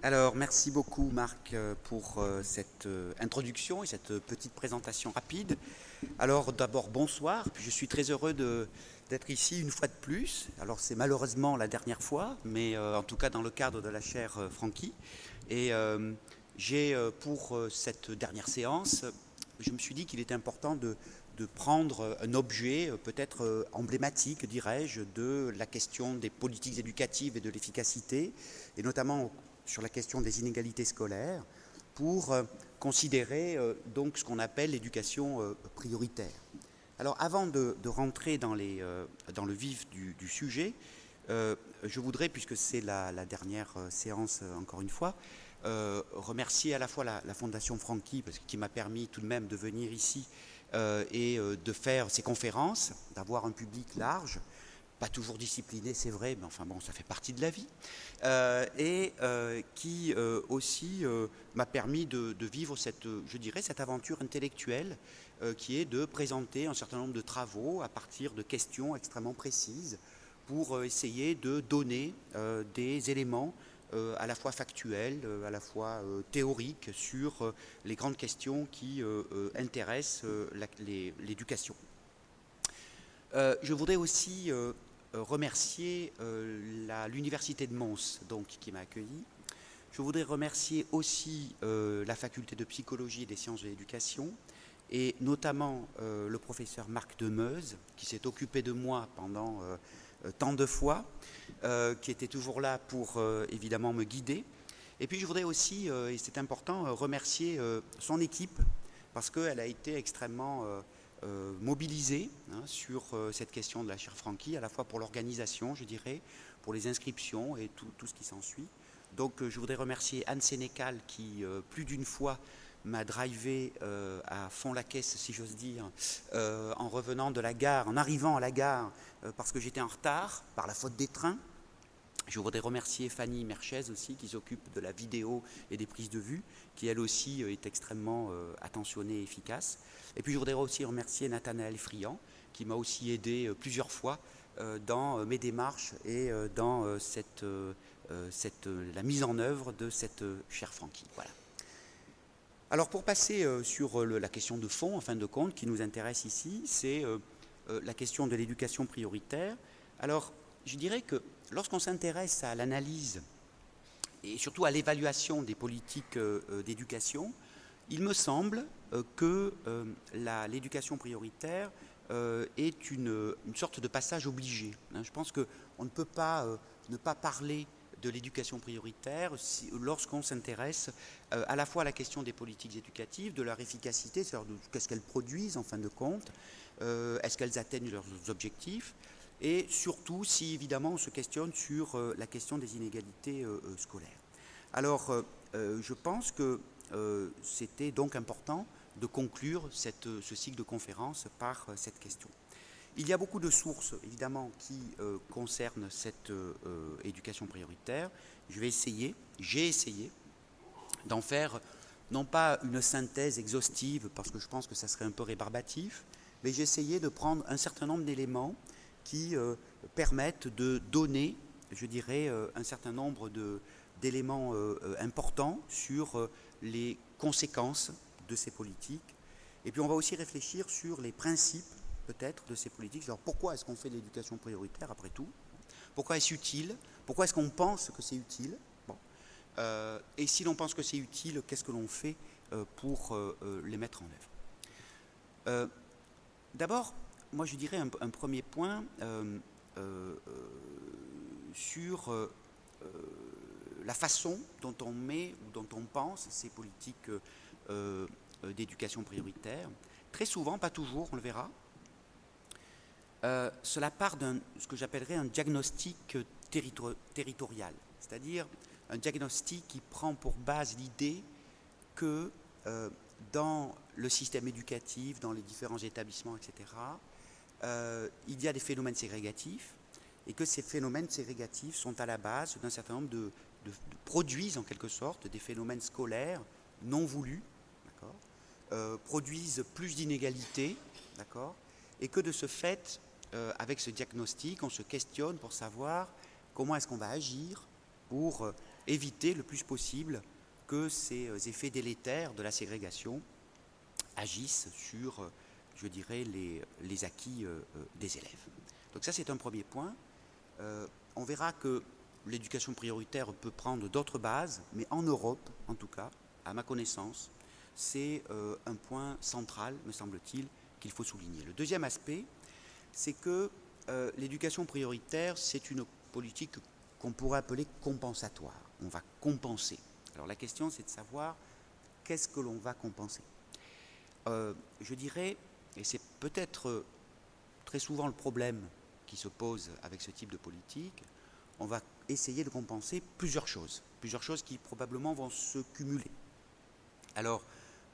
Alors, merci beaucoup Marc pour cette introduction et cette petite présentation rapide. Alors d'abord bonsoir, je suis très heureux d'être ici une fois de plus. Alors c'est malheureusement la dernière fois, mais en tout cas dans le cadre de la chaire Francky. Et j'ai pour cette dernière séance, je me suis dit qu'il était important de prendre un objet peut-être emblématique, dirais-je, de la question des politiques éducatives et de l'efficacité, et notamment sur la question des inégalités scolaires, pour considérer donc ce qu'on appelle l'éducation prioritaire. Alors avant de rentrer dans le vif du sujet, je voudrais, puisque c'est la dernière séance encore une fois, remercier à la fois la Fondation Francky, qui m'a permis tout de même de venir ici et de faire ces conférences, d'avoir un public large, pas toujours discipliné, c'est vrai, mais enfin bon, ça fait partie de la vie, et qui aussi m'a permis de vivre je dirais, cette aventure intellectuelle qui est de présenter un certain nombre de travaux à partir de questions extrêmement précises pour essayer de donner des éléments à la fois factuels, à la fois théoriques sur les grandes questions qui intéressent l'éducation. Je voudrais aussi remercier l'Université de Mons, donc, qui m'a accueilli. Je voudrais remercier aussi la faculté de psychologie et des sciences de l'éducation, et notamment le professeur Marc Demeuse, qui s'est occupé de moi pendant tant de fois, qui était toujours là pour évidemment me guider. Et puis je voudrais aussi, et c'est important, remercier son équipe, parce qu'elle a été extrêmement mobilisée sur cette question de la chaire Francky, à la fois pour l'organisation, je dirais, pour les inscriptions et tout ce qui s'ensuit. Donc je voudrais remercier Anne Sénécal qui, plus d'une fois, m'a drivé à fond la caisse, si j'ose dire, en revenant de la gare, en arrivant à la gare, parce que j'étais en retard, par la faute des trains. Je voudrais remercier Fanny Merchez aussi, qui s'occupe de la vidéo et des prises de vue, qui elle aussi est extrêmement attentionnée et efficace. Et puis je voudrais aussi remercier Nathanaël Friand, qui m'a aussi aidé plusieurs fois dans mes démarches et dans la mise en œuvre de cette chaire Francky. Voilà. Alors pour passer sur la question de fond, en fin de compte, qui nous intéresse ici, c'est la question de l'éducation prioritaire. Alors je dirais que lorsqu'on s'intéresse à l'analyse et surtout à l'évaluation des politiques d'éducation, il me semble que l'éducation prioritaire est une sorte de passage obligé. Je pense qu'on ne peut pas ne pas parler de l'éducation prioritaire lorsqu'on s'intéresse à la fois à la question des politiques éducatives, de leur efficacité, c'est-à-dire qu'est-ce qu'elles produisent en fin de compte, est-ce qu'elles atteignent leurs objectifs, et surtout si évidemment on se questionne sur la question des inégalités scolaires. Alors je pense que c'était donc important de conclure ce cycle de conférences par cette question. Il y a beaucoup de sources, évidemment, qui concernent cette éducation prioritaire. J'ai essayé d'en faire, non pas une synthèse exhaustive, parce que je pense que ça serait un peu rébarbatif, mais j'ai essayé de prendre un certain nombre d'éléments qui permettent de donner, je dirais, un certain nombre d'éléments importants sur les conséquences de ces politiques. Et puis on va aussi réfléchir sur les principes peut-être de ces politiques. Alors pourquoi est-ce qu'on fait de l'éducation prioritaire après tout? Pourquoi est-ce utile? Pourquoi est-ce qu'on pense que c'est utile? Bon. Et si l'on pense que c'est utile, qu'est-ce que l'on fait pour les mettre en œuvre? D'abord, moi je dirais un premier point sur la façon dont on met ou dont on pense ces politiques d'éducation prioritaire. Très souvent, pas toujours, on le verra, cela part de ce que j'appellerais un diagnostic territorial, c'est-à-dire un diagnostic qui prend pour base l'idée que dans le système éducatif, dans les différents établissements, etc., il y a des phénomènes ségrégatifs et que ces phénomènes ségrégatifs sont à la base d'un certain nombre produisent en quelque sorte des phénomènes scolaires non voulus, produisent plus d'inégalités, et que de ce fait, avec ce diagnostic, on se questionne pour savoir comment est-ce qu'on va agir pour éviter le plus possible que ces effets délétères de la ségrégation agissent sur, je dirais, les acquis des élèves. Donc ça, c'est un premier point. On verra que l'éducation prioritaire peut prendre d'autres bases, mais en Europe, en tout cas, à ma connaissance, c'est un point central, me semble-t-il, qu'il faut souligner. Le deuxième aspect, c'est que l'éducation prioritaire, c'est une politique qu'on pourrait appeler compensatoire. On va compenser. Alors la question, c'est de savoir qu'est-ce que l'on va compenser. Je dirais, et c'est peut-être très souvent le problème qui se pose avec ce type de politique, on va essayer de compenser plusieurs choses qui probablement vont se cumuler. Alors,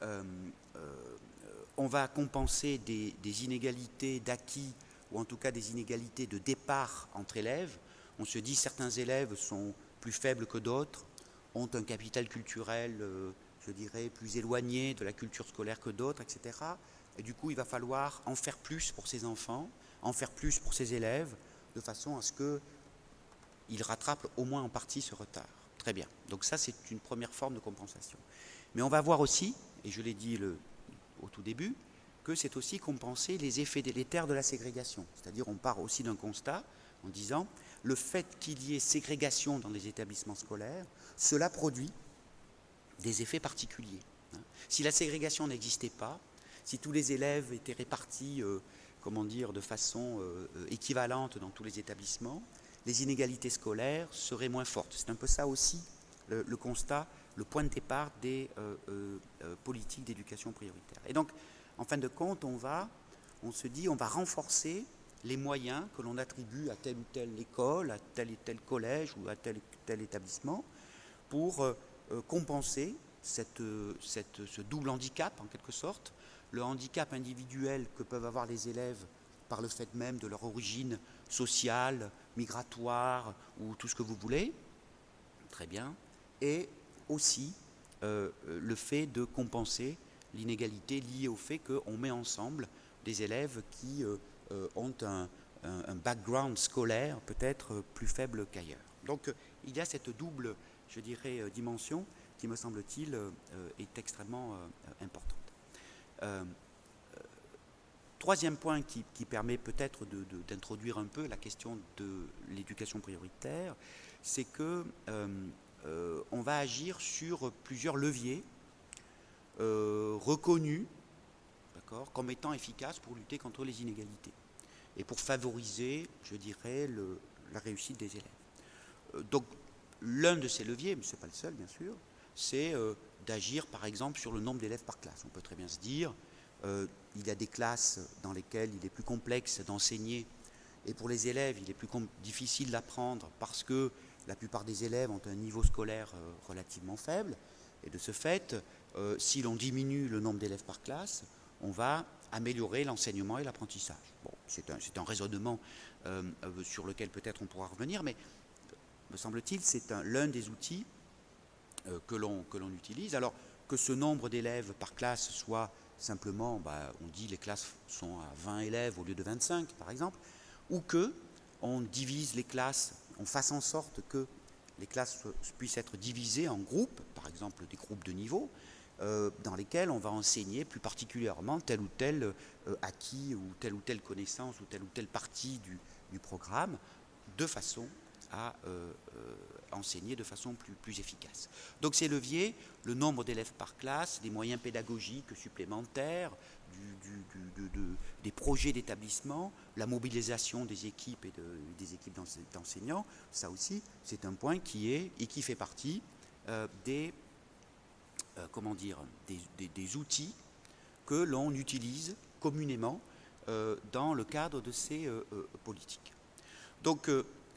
on va compenser des inégalités d'acquis, ou en tout cas des inégalités de départ entre élèves. On se dit certains élèves sont plus faibles que d'autres, ont un capital culturel, je dirais, plus éloigné de la culture scolaire que d'autres, etc. Et du coup, il va falloir en faire plus pour ces enfants, en faire plus pour ces élèves, de façon à ce qu'ils rattrapent au moins en partie ce retard. Très bien. Donc ça, c'est une première forme de compensation. Mais on va voir aussi, et je l'ai dit au tout début, que c'est aussi compenser les effets délétères de la ségrégation. C'est-à-dire, on part aussi d'un constat en disant, le fait qu'il y ait ségrégation dans les établissements scolaires, cela produit des effets particuliers. Si la ségrégation n'existait pas, si tous les élèves étaient répartis, comment dire, de façon équivalente dans tous les établissements, les inégalités scolaires seraient moins fortes. C'est un peu ça aussi le constat, le point de départ des politiques d'éducation prioritaire. Et donc, en fin de compte, on se dit, on va renforcer les moyens que l'on attribue à telle ou telle école, à tel et tel collège ou à tel et tel établissement pour compenser ce double handicap, en quelque sorte, le handicap individuel que peuvent avoir les élèves par le fait même de leur origine sociale, migratoire ou tout ce que vous voulez, très bien, et aussi le fait de compenser l'inégalité liée au fait qu'on met ensemble des élèves qui ont un background scolaire peut-être plus faible qu'ailleurs. Donc il y a cette double, je dirais, dimension qui, me semble-t-il, est extrêmement importante. Troisième point qui permet peut-être d'introduire un peu la question de l'éducation prioritaire, c'est que on va agir sur plusieurs leviers reconnus, d'accord, comme étant efficaces pour lutter contre les inégalités et pour favoriser, je dirais, la réussite des élèves. Donc, l'un de ces leviers, mais ce n'est pas le seul, bien sûr, c'est d'agir, par exemple, sur le nombre d'élèves par classe. On peut très bien se dire, il y a des classes dans lesquelles il est plus complexe d'enseigner, et pour les élèves, il est plus difficile d'apprendre parce que la plupart des élèves ont un niveau scolaire relativement faible, et de ce fait, si l'on diminue le nombre d'élèves par classe, on va améliorer l'enseignement et l'apprentissage. Bon, c'est un raisonnement sur lequel peut-être on pourra revenir, mais me semble-t-il, c'est l'un des outils que l'on utilise. Alors que ce nombre d'élèves par classe soit simplement, on dit les classes sont à 20 élèves au lieu de 25 par exemple, ou que on divise les classes, on fasse en sorte que les classes puissent être divisées en groupes, par exemple des groupes de niveau, dans lesquels on va enseigner plus particulièrement tel ou tel acquis ou telle connaissance ou telle partie du programme, de façon à enseigner de façon plus efficace. Donc ces leviers, le nombre d'élèves par classe, les moyens pédagogiques supplémentaires, des projets d'établissement, la mobilisation des équipes et des équipes d'enseignants, ça aussi c'est un point qui fait partie des outils que l'on utilise communément dans le cadre de ces politiques. Donc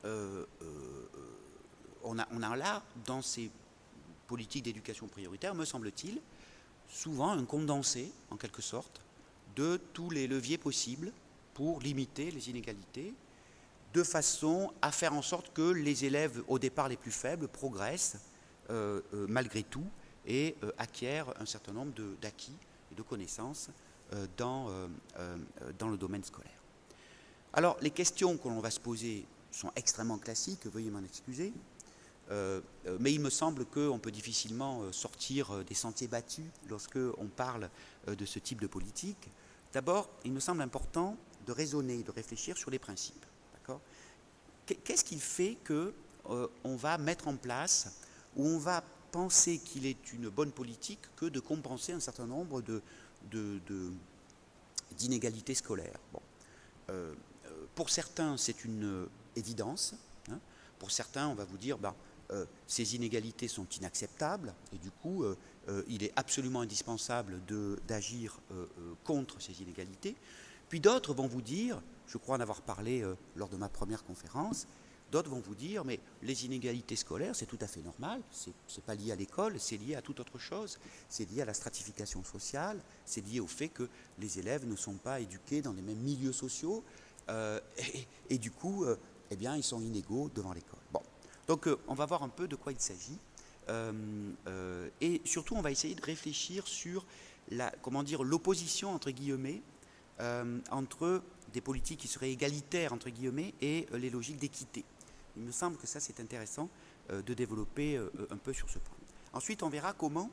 on a là, dans ces politiques d'éducation prioritaire, me semble-t-il, souvent un condensé, en quelque sorte, de tous les leviers possibles pour limiter les inégalités, de façon à faire en sorte que les élèves, au départ les plus faibles, progressent malgré tout et acquièrent un certain nombre d'acquis et de connaissances dans le domaine scolaire. Alors, les questions que l'on va se poser sont extrêmement classiques, veuillez m'en excuser. Mais il me semble qu'on peut difficilement sortir des sentiers battus lorsque on parle de ce type de politique. D'abord, il me semble important de raisonner, de réfléchir sur les principes. Qu'est-ce qui fait qu'on va mettre en place, ou on va penser qu'il est une bonne politique que de compenser un certain nombre d'inégalités scolaires? Pour certains, c'est une évidence. Pour certains, on va vous dire, ces inégalités sont inacceptables, et du coup, il est absolument indispensable d'agir contre ces inégalités. Puis d'autres vont vous dire, je crois en avoir parlé lors de ma première conférence, d'autres vont vous dire, mais les inégalités scolaires, c'est tout à fait normal, c'est pas lié à l'école, c'est lié à toute autre chose, c'est lié à la stratification sociale, c'est lié au fait que les élèves ne sont pas éduqués dans les mêmes milieux sociaux, et du coup, eh bien, ils sont inégaux devant l'école. Bon, donc on va voir un peu de quoi il s'agit, et surtout, on va essayer de réfléchir sur l'opposition, entre guillemets, entre des politiques qui seraient égalitaires, entre guillemets, et les logiques d'équité. Il me semble que ça, c'est intéressant de développer un peu sur ce point. Ensuite, on verra comment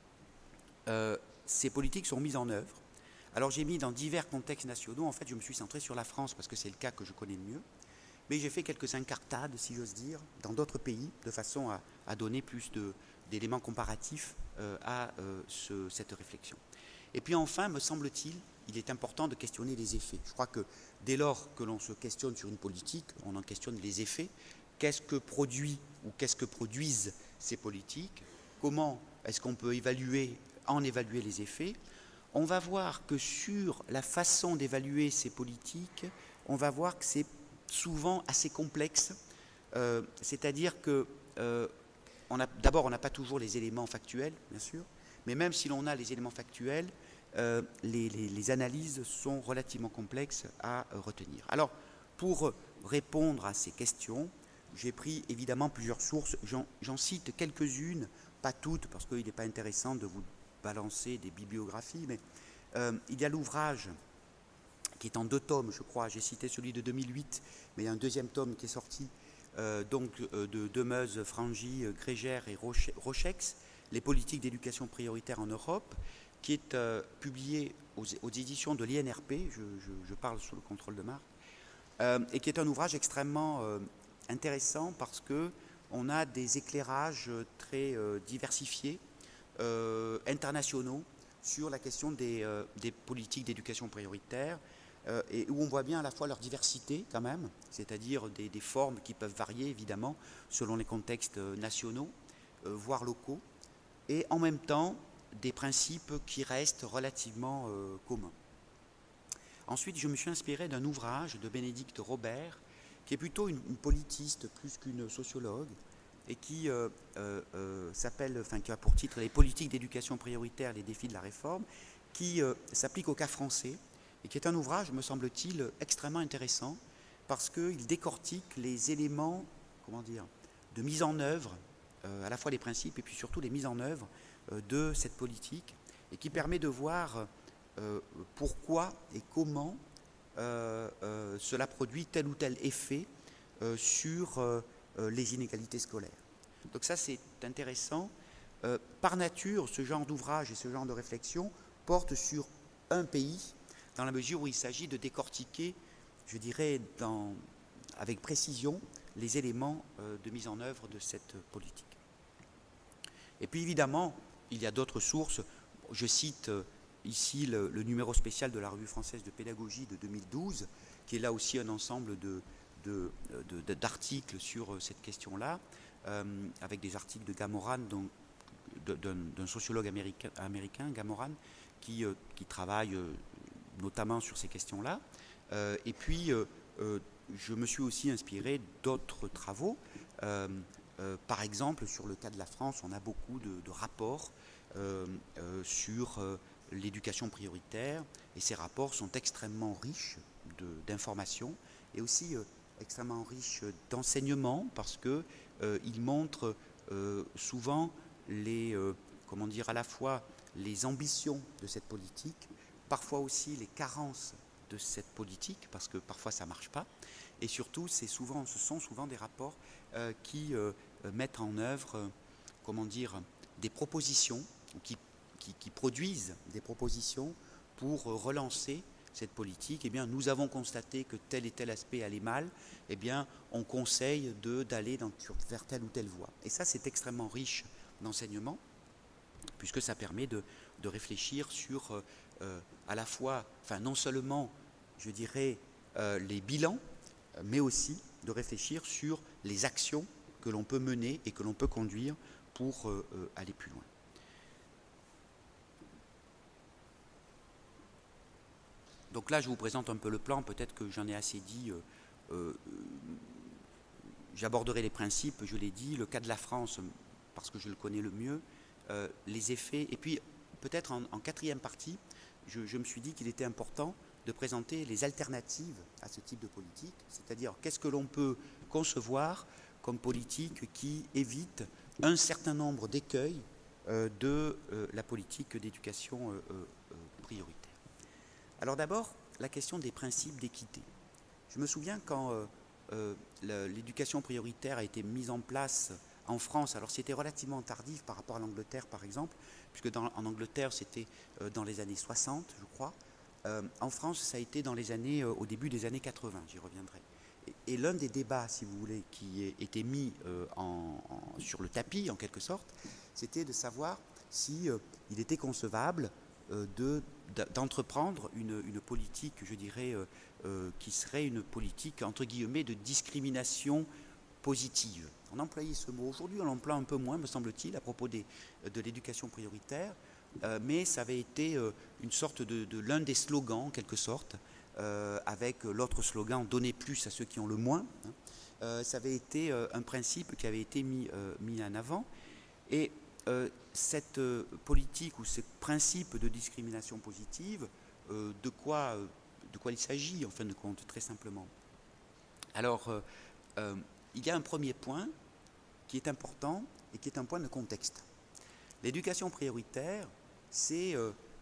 ces politiques sont mises en œuvre. Alors, j'ai mis dans divers contextes nationaux, en fait, je me suis centré sur la France parce que c'est le cas que je connais le mieux, mais j'ai fait quelques incartades, si j'ose dire, dans d'autres pays, de façon à donner plus d'éléments comparatifs à cette réflexion. Et puis enfin, me semble-t-il, il est important de questionner les effets. Je crois que dès lors que l'on se questionne sur une politique, on en questionne les effets. Qu'est-ce que produit ou qu'est-ce que produisent ces politiques? Comment est-ce qu'on peut évaluer les effets? On va voir que sur la façon d'évaluer ces politiques, on va voir que c'est souvent assez complexe. C'est-à-dire que d'abord, on n'a pas toujours les éléments factuels, bien sûr, mais même si l'on a les éléments factuels, les analyses sont relativement complexes à retenir. Alors, pour répondre à ces questions, j'ai pris évidemment plusieurs sources. J'en cite quelques-unes, pas toutes, parce qu'il n'est pas intéressant de vous balancer des bibliographies, mais il y a l'ouvrage qui est en 2 tomes, je crois. J'ai cité celui de 2008, mais il y a un 2e tome qui est sorti, de Demeuse, Frangy, Grégère et Rochex, Les politiques d'éducation prioritaire en Europe, qui est publié aux éditions de l'INRP, je parle sous le contrôle de Marc, et qui est un ouvrage extrêmement intéressant parce qu'on a des éclairages très diversifiés, internationaux, sur la question des politiques d'éducation prioritaire, et où on voit bien à la fois leur diversité quand même, c'est-à-dire des formes qui peuvent varier évidemment selon les contextes nationaux, voire locaux, et en même temps des principes qui restent relativement communs. Ensuite, je me suis inspiré d'un ouvrage de Bénédicte Robert, qui est plutôt une politiste plus qu'une sociologue, et qui qui a pour titre « Les politiques d'éducation prioritaire, les défis de la réforme », qui s'applique au cas français, et qui est un ouvrage, me semble-t-il, extrêmement intéressant, parce qu'il décortique les éléments, de mise en œuvre, à la fois les principes et puis surtout les mises en œuvre de cette politique, et qui permet de voir pourquoi et comment cela produit tel ou tel effet sur les inégalités scolaires. Donc ça, c'est intéressant. Par nature, ce genre d'ouvrage et ce genre de réflexion porte sur un pays, dans la mesure où il s'agit de décortiquer, je dirais, avec précision, les éléments de mise en œuvre de cette politique. Et puis évidemment, il y a d'autres sources. Je cite ici le numéro spécial de la Revue française de pédagogie de 2012, qui est là aussi un ensemble d'articles sur cette question-là, avec des articles de Gamoran, d'un sociologue américain, Gamoran, qui travaille notamment sur ces questions-là. Et puis, je me suis aussi inspiré d'autres travaux. Par exemple, sur le cas de la France, on a beaucoup de rapports sur l'éducation prioritaire, et ces rapports sont extrêmement riches d'informations et aussi extrêmement riches d'enseignements, parce qu'ils montrent souvent à la fois les ambitions de cette politique, parfois aussi les carences de cette politique, parce que parfois ça ne marche pas, et surtout ce sont souvent des rapports qui mettent en œuvre, comment dire, des propositions, qui produisent des propositions pour relancer cette politique. Eh bien, nous avons constaté que tel et tel aspect allait mal, eh bien, on conseille d'aller vers telle ou telle voie. Et ça, c'est extrêmement riche d'enseignement, puisque ça permet de réfléchir sur à la fois, enfin non seulement, je dirais, les bilans, mais aussi de réfléchir sur les actions que l'on peut mener et que l'on peut conduire pour aller plus loin. Donc là, je vous présente un peu le plan, peut-être que j'en ai assez dit. J'aborderai les principes, je l'ai dit, le cas de la France, parce que je le connais le mieux, les effets, et puis peut-être en quatrième partie, je me suis dit qu'il était important de présenter les alternatives à ce type de politique, c'est-à-dire qu'est-ce que l'on peut concevoir comme politique qui évite un certain nombre d'écueils de la politique d'éducation prioritaire. Alors d'abord, la question des principes d'équité. Je me souviens quand l'éducation prioritaire a été mise en place en France, alors c'était relativement tardif par rapport à l'Angleterre par exemple, puisque en Angleterre c'était dans les années 60 je crois, en France ça a été dans les années, au début des années 80, j'y reviendrai. Et l'un des débats, si vous voulez, qui était mis sur le tapis en quelque sorte, c'était de savoir si il était concevable d'entreprendre une politique, je dirais, qui serait une politique, entre guillemets, de discrimination positive. On employait ce mot. Aujourd'hui, on l'emploie un peu moins, me semble-t-il, à propos de l'éducation prioritaire, mais ça avait été une sorte de l'un des slogans, en quelque sorte, avec l'autre slogan « Donnez plus à ceux qui ont le moins ». Ça avait été un principe qui avait été mis en avant. Et cette politique ou ce principe de discrimination positive, de quoi il s'agit en fin de compte, très simplement. Alors, il y a un premier point qui est important et qui est un point de contexte. L'éducation prioritaire, c'est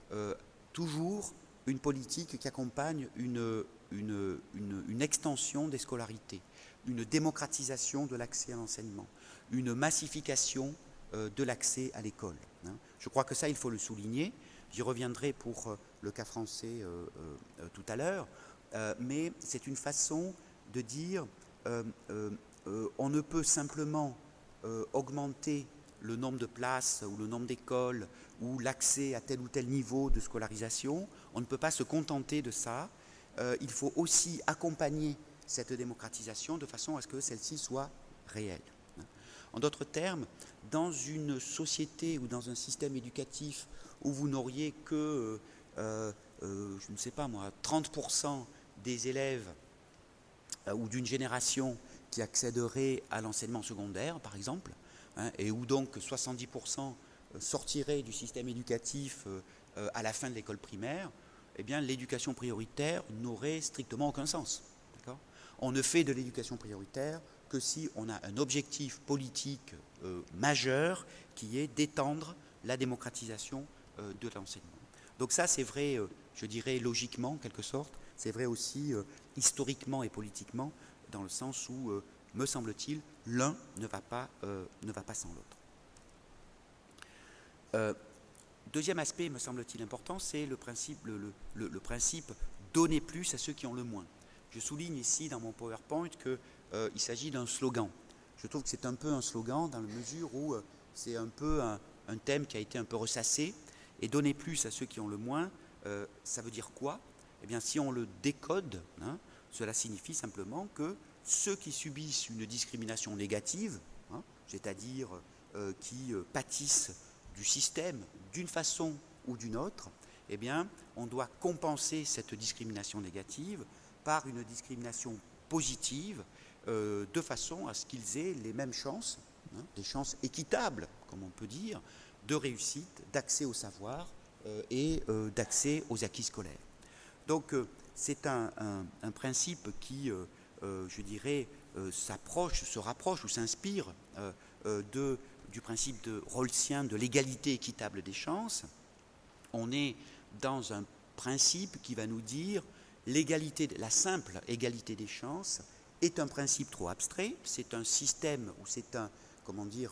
toujours une politique qui accompagne une extension des scolarités, une démocratisation de l'accès à l'enseignement, une massification de l'accès à l'école. Je crois que ça, il faut le souligner. J'y reviendrai pour le cas français tout à l'heure, mais c'est une façon de dire on ne peut simplement augmenter le nombre de places ou le nombre d'écoles ou l'accès à tel ou tel niveau de scolarisation. On ne peut pas se contenter de ça. Il faut aussi accompagner cette démocratisation de façon à ce que celle-ci soit réelle. En d'autres termes, dans une société ou dans un système éducatif où vous n'auriez que, je ne sais pas moi, 30% des élèves ou d'une génération qui accéderait à l'enseignement secondaire, par exemple, et où donc 70% sortiraient du système éducatif à la fin de l'école primaire, eh bien l'éducation prioritaire n'aurait strictement aucun sens. On ne fait de l'éducation prioritaire que si on a un objectif politique majeur qui est d'étendre la démocratisation de l'enseignement. Donc ça, c'est vrai, je dirais logiquement, en quelque sorte, c'est vrai aussi historiquement et politiquement, dans le sens où, me semble-t-il, l'un ne va pas sans l'autre. Deuxième aspect, me semble-t-il, important, c'est le principe donner plus à ceux qui ont le moins. Je souligne ici dans mon PowerPoint qu'il s'agit d'un slogan. Je trouve que c'est un peu un slogan dans la mesure où c'est un peu un thème qui a été un peu ressassé. Et donner plus à ceux qui ont le moins, ça veut dire quoi? Eh bien, si on le décode, cela signifie simplement que ceux qui subissent une discrimination négative, c'est-à-dire qui pâtissent du système d'une façon ou d'une autre, eh bien, on doit compenser cette discrimination négative par une discrimination positive, de façon à ce qu'ils aient les mêmes chances, des chances équitables, comme on peut dire, de réussite, d'accès au savoir et d'accès aux acquis scolaires. Donc c'est un principe qui, je dirais, se rapproche ou s'inspire du principe rawlsien de l'égalité équitable des chances. On est dans un principe qui va nous dire la simple égalité des chances est un principe trop abstrait, c'est un système ou c'est comment dire,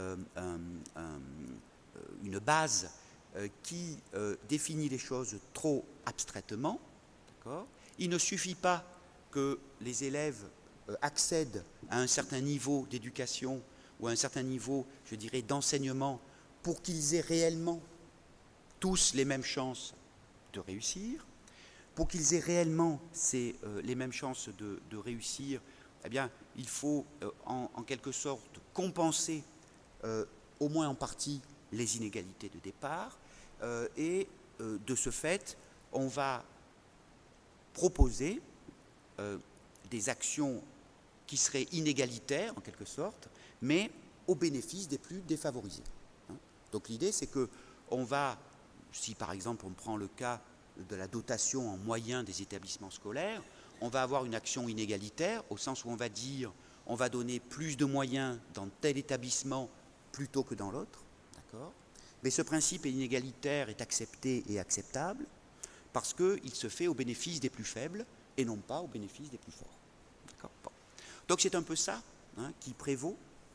une base qui définit les choses trop abstraitement. Il ne suffit pas que les élèves accèdent à un certain niveau d'éducation ou à un certain niveau, je dirais, d'enseignement pour qu'ils aient réellement tous les mêmes chances de réussir. Pour qu'ils aient réellement les mêmes chances de réussir, eh bien, il faut en quelque sorte compenser au moins en partie les inégalités de départ. De ce fait, on va proposer des actions qui seraient inégalitaires en quelque sorte, mais au bénéfice des plus défavorisés. Donc l'idée, c'est que on va, si par exemple on prend le cas de la dotation en moyens des établissements scolaires, on va avoir une action inégalitaire au sens où on va dire on va donner plus de moyens dans tel établissement plutôt que dans l'autre, d'accord ? Mais ce principe inégalitaire est accepté et acceptable parce qu'il se fait au bénéfice des plus faibles et non pas au bénéfice des plus forts. D'accord ? Bon. Donc c'est un peu ça qui prévaut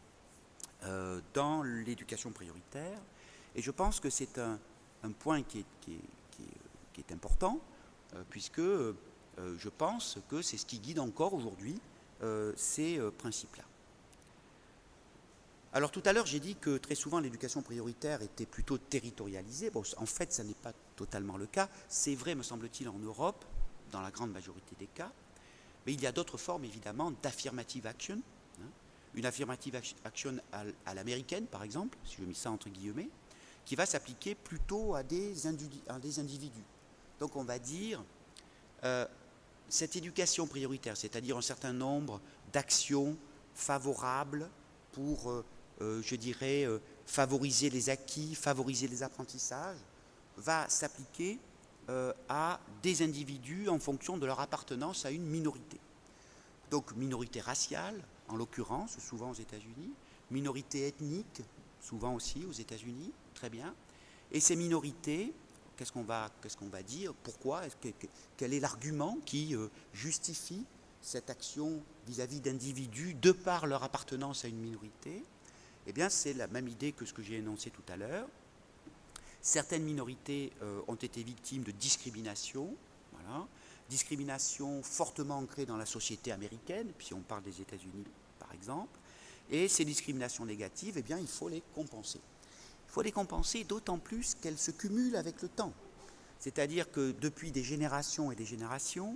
dans l'éducation prioritaire, et je pense que c'est un point qui est important, puisque je pense que c'est ce qui guide encore aujourd'hui ces principes-là. Alors tout à l'heure, j'ai dit que très souvent l'éducation prioritaire était plutôt territorialisée. Bon, en fait, ça n'est pas totalement le cas. C'est vrai, me semble-t-il, en Europe, dans la grande majorité des cas. Mais il y a d'autres formes, évidemment, d'affirmative action. Une affirmative action à l'américaine, par exemple, si je mets ça entre guillemets, qui va s'appliquer plutôt à des individus. Donc on va dire, cette éducation prioritaire, c'est-à-dire un certain nombre d'actions favorables pour, je dirais, favoriser les acquis, favoriser les apprentissages, va s'appliquer à des individus en fonction de leur appartenance à une minorité. Donc minorité raciale, en l'occurrence, souvent aux États-Unis, minorité ethnique, souvent aussi aux États-Unis, très bien. Et ces minorités, qu'est-ce qu'on va dire? Pourquoi? Quel est l'argument qui justifie cette action vis-à-vis d'individus de par leur appartenance à une minorité? Eh bien, c'est la même idée que ce que j'ai énoncé tout à l'heure. Certaines minorités ont été victimes de discrimination, voilà. Discrimination fortement ancrée dans la société américaine, puis on parle des États-Unis par exemple, et ces discriminations négatives, eh bien, il faut les compenser. Il faut les compenser d'autant plus qu'elles se cumulent avec le temps. C'est-à-dire que depuis des générations et des générations,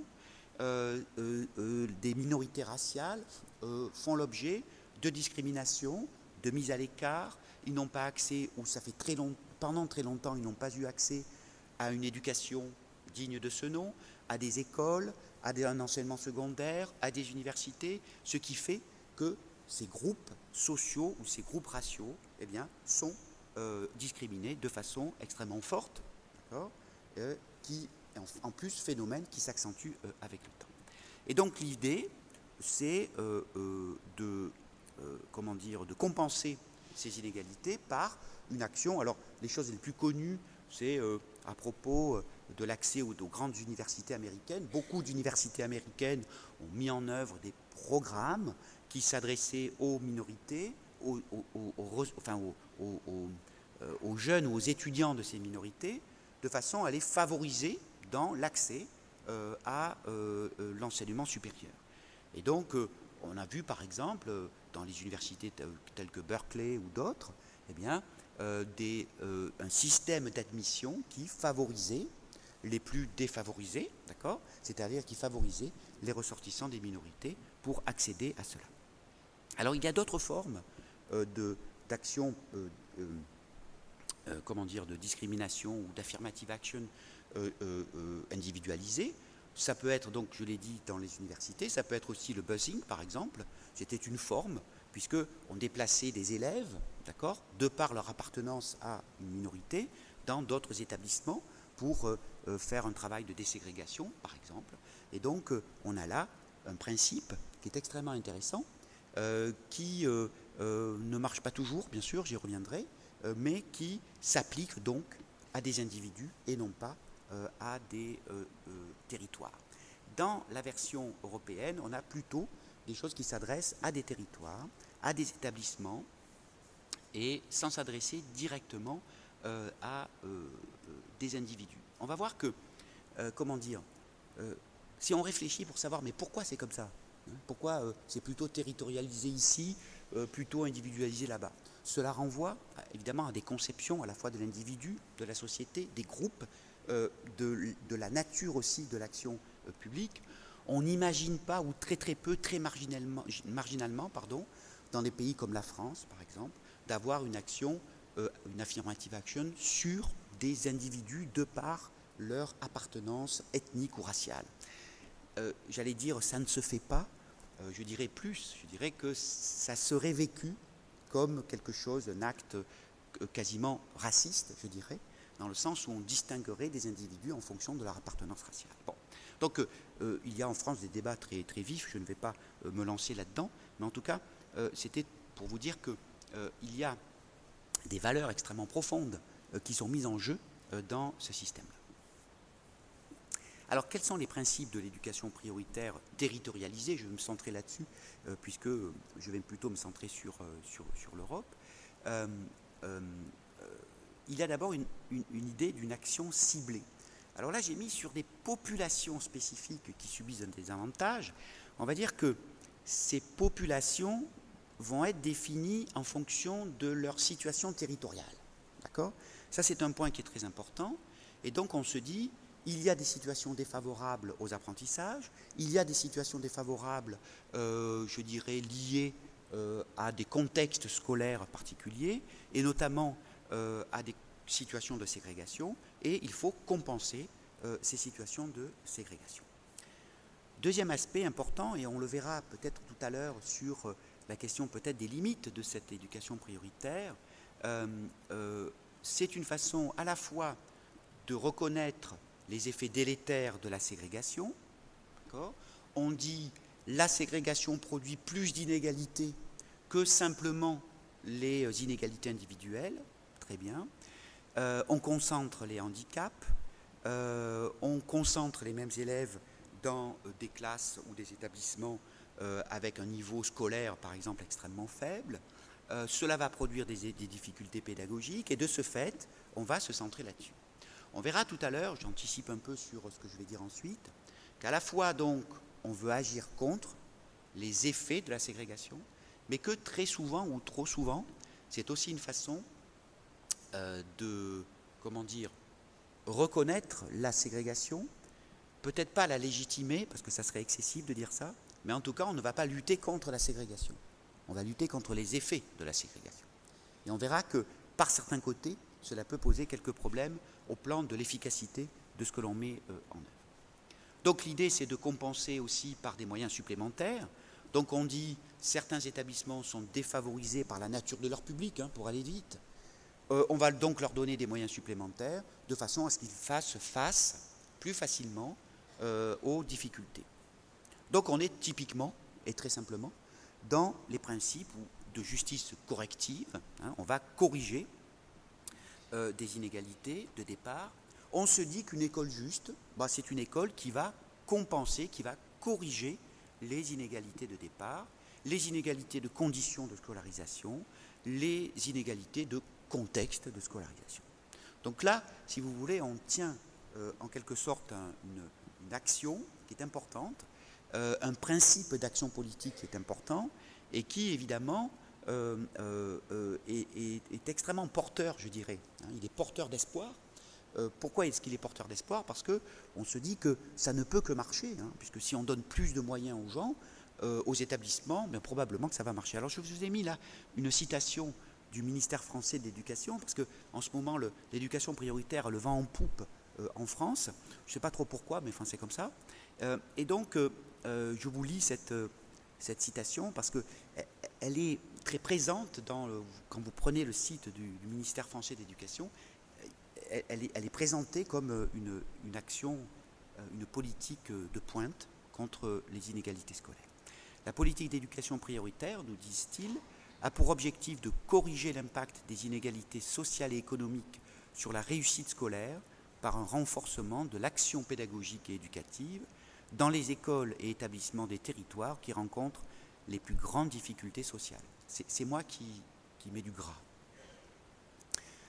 des minorités raciales font l'objet de discrimination, de mise à l'écart. Ils n'ont pas accès, ou ça fait pendant très longtemps, ils n'ont pas eu accès à une éducation digne de ce nom, à des écoles, à un enseignement secondaire, à des universités, ce qui fait que ces groupes sociaux ou ces groupes raciaux, eh bien, sont discriminés de façon extrêmement forte, qui, en plus, phénomène qui s'accentue avec le temps. Et donc l'idée, c'est de compenser ces inégalités par une action. Alors les choses les plus connues, c'est à propos de l'accès aux grandes universités américaines. Beaucoup d'universités américaines ont mis en œuvre des programmes qui s'adressaient aux minorités, aux jeunes ou aux étudiants de ces minorités, de façon à les favoriser dans l'accès à l'enseignement supérieur. Et donc, on a vu par exemple, dans les universités telles que Berkeley ou d'autres, eh bien, un système d'admission qui favorisait les plus défavorisés, d'accord, c'est-à-dire qui favorisait les ressortissants des minorités pour accéder à cela. Alors il y a d'autres formes d'action, de discrimination ou d'affirmative action individualisée. Ça peut être, donc je l'ai dit, dans les universités, ça peut être aussi le busing par exemple. C'était une forme, puisqu'on déplaçait des élèves, d'accord, de par leur appartenance à une minorité, dans d'autres établissements pour faire un travail de déségrégation, par exemple. Et donc, on a là un principe qui est extrêmement intéressant, qui ne marche pas toujours, bien sûr, j'y reviendrai, mais qui s'applique donc à des individus et non pas à des territoires. Dans la version européenne, on a plutôt des choses qui s'adressent à des territoires, à des établissements, et sans s'adresser directement à des individus. On va voir que, comment dire, si on réfléchit pour savoir mais pourquoi c'est comme ça, hein, pourquoi c'est plutôt territorialisé ici, plutôt individualisé là-bas. Cela renvoie évidemment à des conceptions à la fois de l'individu, de la société, des groupes, de la nature aussi de l'action publique. On n'imagine pas, ou très très peu, très marginalement, dans des pays comme la France par exemple, d'avoir une action, une affirmative action sur des individus de par leur appartenance ethnique ou raciale. J'allais dire, ça ne se fait pas, je dirais plus, je dirais que ça serait vécu comme quelque chose, un acte quasiment raciste, je dirais, dans le sens où on distinguerait des individus en fonction de leur appartenance raciale. Bon. Donc il y a en France des débats très, très vifs, je ne vais pas me lancer là-dedans, mais en tout cas, c'était pour vous dire qu'il y a des valeurs extrêmement profondes qui sont mises en jeu dans ce système-là. Alors, quels sont les principes de l'éducation prioritaire territorialisée? Je vais me centrer là-dessus, puisque je vais plutôt me centrer sur l'Europe. Il y a d'abord une idée d'une action ciblée. Alors là, j'ai mis sur des populations spécifiques qui subissent un désavantage. On va dire que ces populations vont être définies en fonction de leur situation territoriale. D'accord? Ça, c'est un point qui est très important. Et donc, on se dit, il y a des situations défavorables aux apprentissages, il y a des situations défavorables, je dirais, liées à des contextes scolaires particuliers, et notamment à des situations de ségrégation, et il faut compenser ces situations de ségrégation. Deuxième aspect important, et on le verra peut-être tout à l'heure sur la question peut-être des limites de cette éducation prioritaire, c'est une façon à la fois de reconnaître les effets délétères de la ségrégation. On dit la ségrégation produit plus d'inégalités que simplement les inégalités individuelles. Très bien. On concentre les handicaps, on concentre les mêmes élèves dans des classes ou des établissements avec un niveau scolaire, par exemple, extrêmement faible. Cela va produire des difficultés pédagogiques et de ce fait, on va se centrer là-dessus. On verra tout à l'heure, j'anticipe un peu sur ce que je vais dire ensuite, qu'à la fois donc on veut agir contre les effets de la ségrégation, mais que très souvent ou trop souvent, c'est aussi une façon de, comment dire, reconnaître la ségrégation, peut-être pas la légitimer, parce que ça serait excessif de dire ça, mais en tout cas on ne va pas lutter contre la ségrégation, on va lutter contre les effets de la ségrégation. Et on verra que par certains côtés, cela peut poser quelques problèmes au plan de l'efficacité de ce que l'on met en œuvre. Donc l'idée, c'est de compenser aussi par des moyens supplémentaires. Donc on dit certains établissements sont défavorisés par la nature de leur public, hein, pour aller vite. On va donc leur donner des moyens supplémentaires de façon à ce qu'ils fassent face plus facilement aux difficultés. Donc on est typiquement et très simplement dans les principes de justice corrective. Hein, on va corriger des inégalités de départ. On se dit qu'une école juste, bah, c'est une école qui va compenser, qui va corriger les inégalités de départ, les inégalités de conditions de scolarisation, les inégalités de contexte de scolarisation. Donc là, si vous voulez, on tient en quelque sorte une action qui est importante, un principe d'action politique qui est important et qui évidemment est extrêmement porteur, je dirais. Hein, il est porteur d'espoir. Pourquoi est-ce qu'il est porteur d'espoir? Parce qu'on se dit que ça ne peut que marcher, hein, puisque si on donne plus de moyens aux gens, aux établissements, bien, probablement que ça va marcher. Alors je vous ai mis là une citation du ministère français de l'Éducation, parce qu'en ce moment, l'éducation prioritaire a le vent en poupe en France. Je ne sais pas trop pourquoi, mais enfin, c'est comme ça. Et donc, je vous lis cette citation, parce qu'elle est très présente quand vous prenez le site du ministère français de l'Éducation. Elle est présentée comme une action, une politique de pointe contre les inégalités scolaires. La politique d'éducation prioritaire, nous disent-ils, a pour objectif de corriger l'impact des inégalités sociales et économiques sur la réussite scolaire par un renforcement de l'action pédagogique et éducative dans les écoles et établissements des territoires qui rencontrent les plus grandes difficultés sociales. C'est moi qui mets du gras.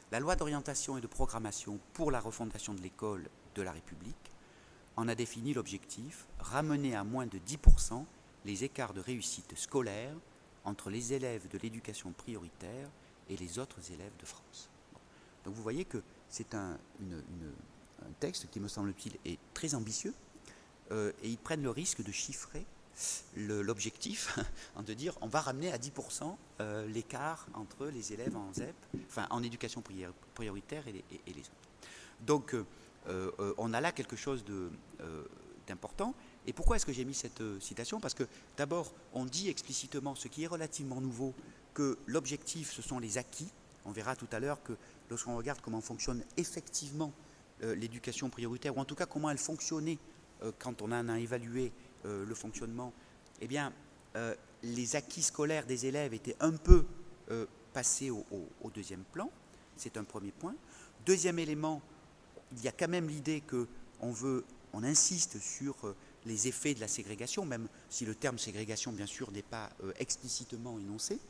La loi d'orientation et de programmation pour la refondation de l'école de la République en a défini l'objectif, ramener à moins de 10% les écarts de réussite scolaire entre les élèves de l'éducation prioritaire et les autres élèves de France. Bon. Donc vous voyez que c'est un texte qui, me semble-t-il, est très ambitieux, et ils prennent le risque de chiffrer l'objectif, de dire on va ramener à 10% l'écart entre les élèves en ZEP, enfin en éducation prioritaire et les autres. Donc on a là quelque chose d'important. Et pourquoi est-ce que j'ai mis cette citation? Parce que d'abord, on dit explicitement, ce qui est relativement nouveau, que l'objectif, ce sont les acquis. On verra tout à l'heure que lorsqu'on regarde comment fonctionne effectivement l'éducation prioritaire, ou en tout cas comment elle fonctionnait quand on en a évalué le fonctionnement, eh bien, les acquis scolaires des élèves étaient un peu passés au deuxième plan. C'est un premier point. Deuxième élément, il y a quand même l'idée qu'on insiste sur les effets de la ségrégation, même si le terme ségrégation, bien sûr, n'est pas explicitement énoncé.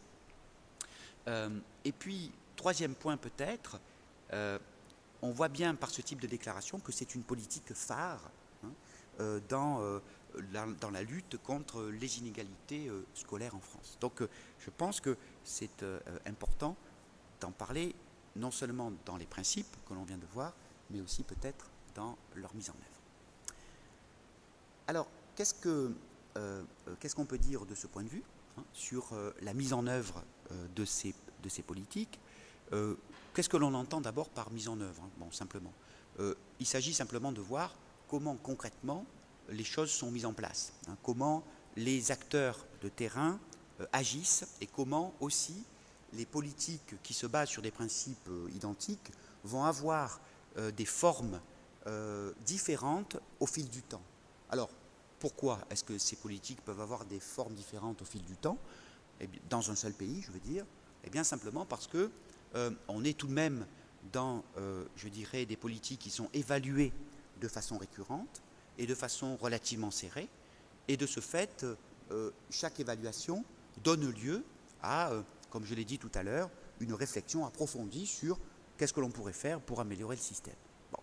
Et puis, troisième point peut-être, on voit bien par ce type de déclaration que c'est une politique phare dans la lutte contre les inégalités scolaires en France. Donc je pense que c'est important d'en parler, non seulement dans les principes que l'on vient de voir, mais aussi peut-être dans leur mise en œuvre. Alors, qu'est-ce qu'on peut dire de ce point de vue sur la mise en œuvre de ces politiques? Qu'est-ce que l'on entend d'abord par mise en œuvre? Bon, simplement. Il s'agit simplement de voir comment concrètement les choses sont mises en place, comment les acteurs de terrain agissent et comment aussi les politiques qui se basent sur des principes identiques vont avoir des formes différentes au fil du temps. Alors, pourquoi est-ce que ces politiques peuvent avoir des formes différentes au fil du temps? Eh bien, dans un seul pays, je veux dire. Eh bien, simplement parce que on est tout de même dans, je dirais, des politiques qui sont évaluées de façon récurrente et de façon relativement serrée. Et de ce fait, chaque évaluation donne lieu à, comme je l'ai dit tout à l'heure, une réflexion approfondie sur qu'est-ce que l'on pourrait faire pour améliorer le système. Bon.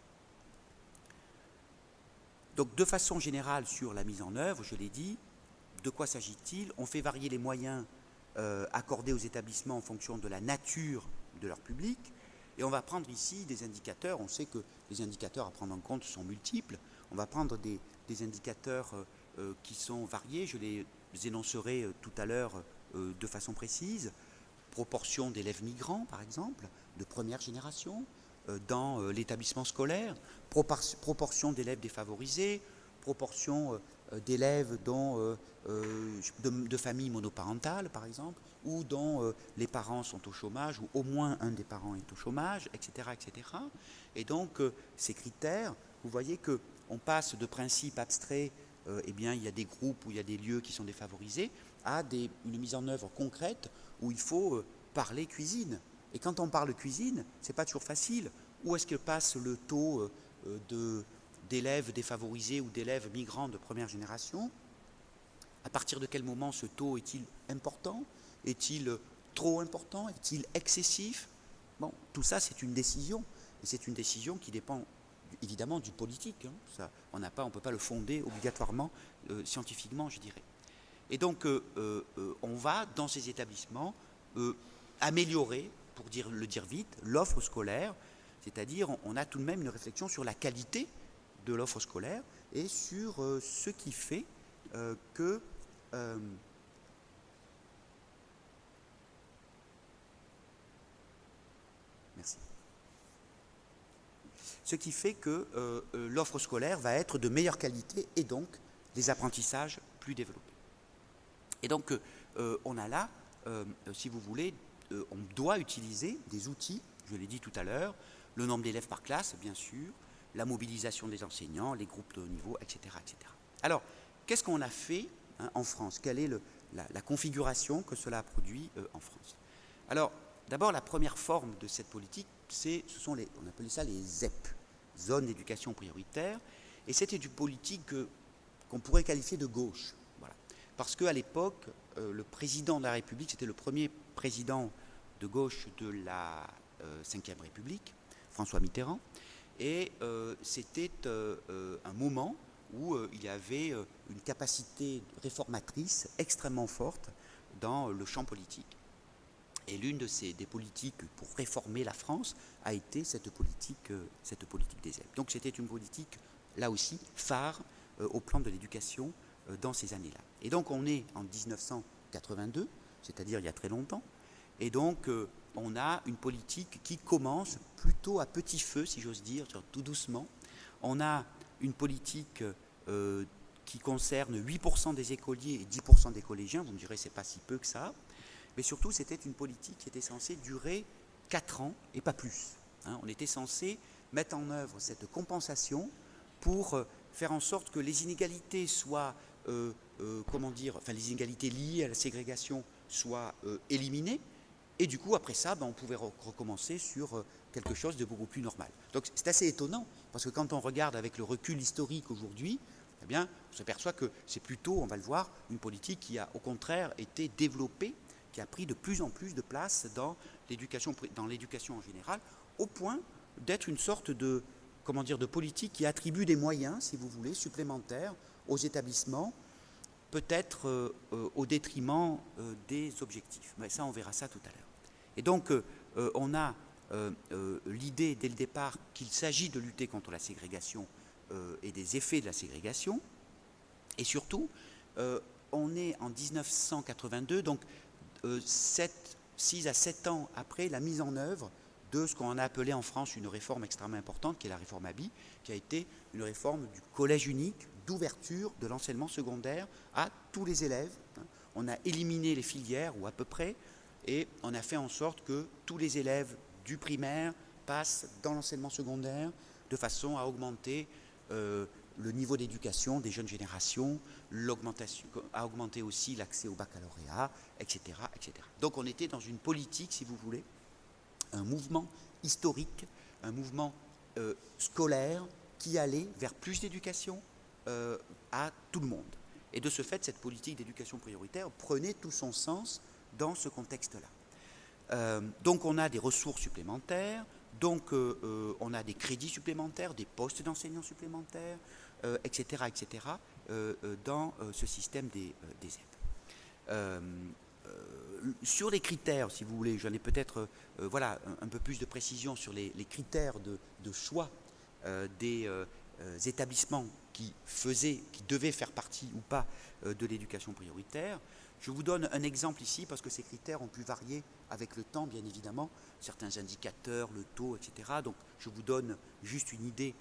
Donc, de façon générale, sur la mise en œuvre, je l'ai dit, de quoi s'agit-il? On fait varier les moyens accordés aux établissements en fonction de la nature de leur public. Et on va prendre ici des indicateurs. On sait que les indicateurs à prendre en compte sont multiples. On va prendre des indicateurs qui sont variés. Je les énoncerai tout à l'heure de façon précise. Proportion d'élèves migrants, par exemple, de première génération, dans l'établissement scolaire. Proportion d'élèves défavorisés. Proportion d'élèves de familles monoparentales, par exemple, ou dont les parents sont au chômage, ou au moins un des parents est au chômage, etc. etc. Et donc, ces critères, vous voyez qu'on passe de principes abstraits, eh bien, il y a des groupes où il y a des lieux qui sont défavorisés, à une mise en œuvre concrète où il faut parler cuisine. Et quand on parle cuisine, ce n'est pas toujours facile. Où est-ce que passe le taux d'élèves défavorisés ou d'élèves migrants de première génération? À partir de quel moment ce taux est-il important? Est-il trop important? Est-il excessif? Bon, tout ça, c'est une décision. Et c'est une décision qui dépend évidemment du politique. Ça, on ne peut pas le fonder obligatoirement scientifiquement, je dirais. Et donc, on va, dans ces établissements, améliorer, pour le dire vite, l'offre scolaire. C'est-à-dire, on a tout de même une réflexion sur la qualité de l'offre scolaire et sur ce qui fait que merci. Ce qui fait que l'offre scolaire va être de meilleure qualité et donc des apprentissages plus développés. Et donc, on a là, si vous voulez, on doit utiliser des outils, je l'ai dit tout à l'heure, le nombre d'élèves par classe, bien sûr, la mobilisation des enseignants, les groupes de haut niveau, etc. etc. Alors, qu'est-ce qu'on a fait en France? Quelle est la configuration que cela a produit en France? Alors, d'abord, la première forme de cette politique, on appelait ça les ZEP, zones d'éducation prioritaire, et c'était une politique qu'on pourrait qualifier de gauche. Voilà. Parce qu'à l'époque, le président de la République, c'était le premier président de gauche de la Ve République, François Mitterrand, et c'était un moment où il y avait une capacité réformatrice extrêmement forte dans le champ politique. Et l'une des politiques pour réformer la France a été cette politique des ZEP. Donc c'était une politique, là aussi, phare au plan de l'éducation dans ces années-là. Et donc on est en 1982, c'est-à-dire il y a très longtemps, et donc on a une politique qui commence plutôt à petit feu, si j'ose dire, tout doucement. On a une politique qui concerne 8% des écoliers et 10% des collégiens. Vous me direz, c'est pas si peu que ça. Mais surtout, c'était une politique qui était censée durer 4 ans et pas plus. Hein, on était censé mettre en œuvre cette compensation pour faire en sorte que les inégalités soient, les inégalités liées à la ségrégation soient éliminées. Et du coup, après ça, on pouvait recommencer sur quelque chose de beaucoup plus normal. Donc c'est assez étonnant, parce que quand on regarde avec le recul historique aujourd'hui, eh bien, on s'aperçoit que c'est plutôt, on va le voir, une politique qui a au contraire été développée, qui a pris de plus en plus de place dans l'éducation en général, au point d'être une sorte de, de politique qui attribue des moyens, si vous voulez, supplémentaires aux établissements, peut-être au détriment des objectifs. Mais ça, on verra ça tout à l'heure. Et donc, on a l'idée dès le départ qu'il s'agit de lutter contre la ségrégation et des effets de la ségrégation. Et surtout, on est en 1982, donc 6 à 7 ans après la mise en œuvre de ce qu'on a appelé en France une réforme extrêmement importante, qui est la réforme Abi, qui a été une réforme du collège unique, d'ouverture de l'enseignement secondaire à tous les élèves. On a éliminé les filières, ou à peu près, et on a fait en sorte que tous les élèves du primaire passent dans l'enseignement secondaire de façon à augmenter le niveau d'éducation des jeunes générations, à augmenter aussi l'accès au baccalauréat, etc., etc. Donc on était dans une politique, si vous voulez, un mouvement historique, un mouvement scolaire qui allait vers plus d'éducation à tout le monde. Et de ce fait, cette politique d'éducation prioritaire prenait tout son sens dans ce contexte-là. Donc on a des ressources supplémentaires, donc on a des crédits supplémentaires, des postes d'enseignants supplémentaires, etc., etc., dans ce système des ZEP. Sur les critères, si vous voulez, j'en ai peut-être un peu plus de précision sur les critères de choix des établissements qui devaient faire partie ou pas de l'éducation prioritaire. Je vous donne un exemple ici parce que ces critères ont pu varier avec le temps, bien évidemment, certains indicateurs, le taux, etc. Donc je vous donne juste une idée,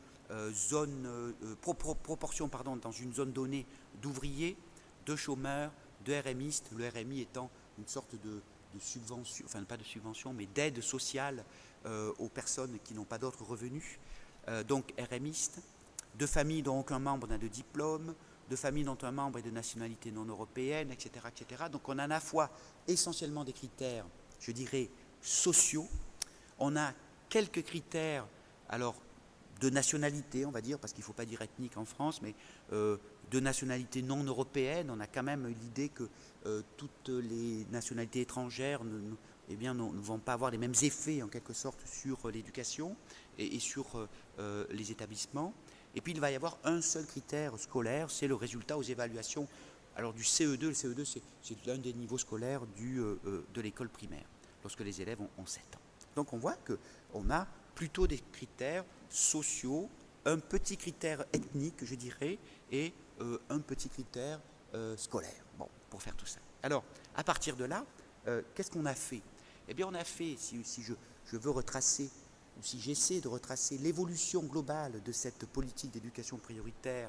proportion dans une zone donnée d'ouvriers, de chômeurs, de RMistes, le RMI étant une sorte de subvention, enfin pas de subvention, mais d'aide sociale aux personnes qui n'ont pas d'autres revenus, donc RMistes, de familles dont aucun membre n'a de diplôme, de familles dont un membre est de nationalité non européenne, etc., etc. Donc on a à la fois essentiellement des critères, je dirais, sociaux. On a quelques critères, alors de nationalité, on va dire, parce qu'il ne faut pas dire ethnique en France, mais de nationalité non européenne. On a quand même l'idée que toutes les nationalités étrangères ne vont pas avoir les mêmes effets, en quelque sorte, sur l'éducation et sur les établissements. Et puis il va y avoir un seul critère scolaire, c'est le résultat aux évaluations. Alors du CE2, le CE2 c'est l'un des niveaux scolaires de l'école primaire, lorsque les élèves ont 7 ans. Donc on voit qu'on a plutôt des critères sociaux, un petit critère ethnique, je dirais, et un petit critère scolaire, bon, pour faire tout ça. Alors, à partir de là, qu'est-ce qu'on a fait? Eh bien, on a fait, si je veux retracer, ou si j'essaie de retracer l'évolution globale de cette politique d'éducation prioritaire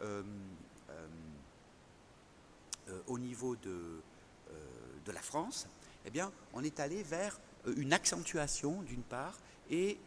au niveau de la France, eh bien, on est allé vers une accentuation, d'une part, et,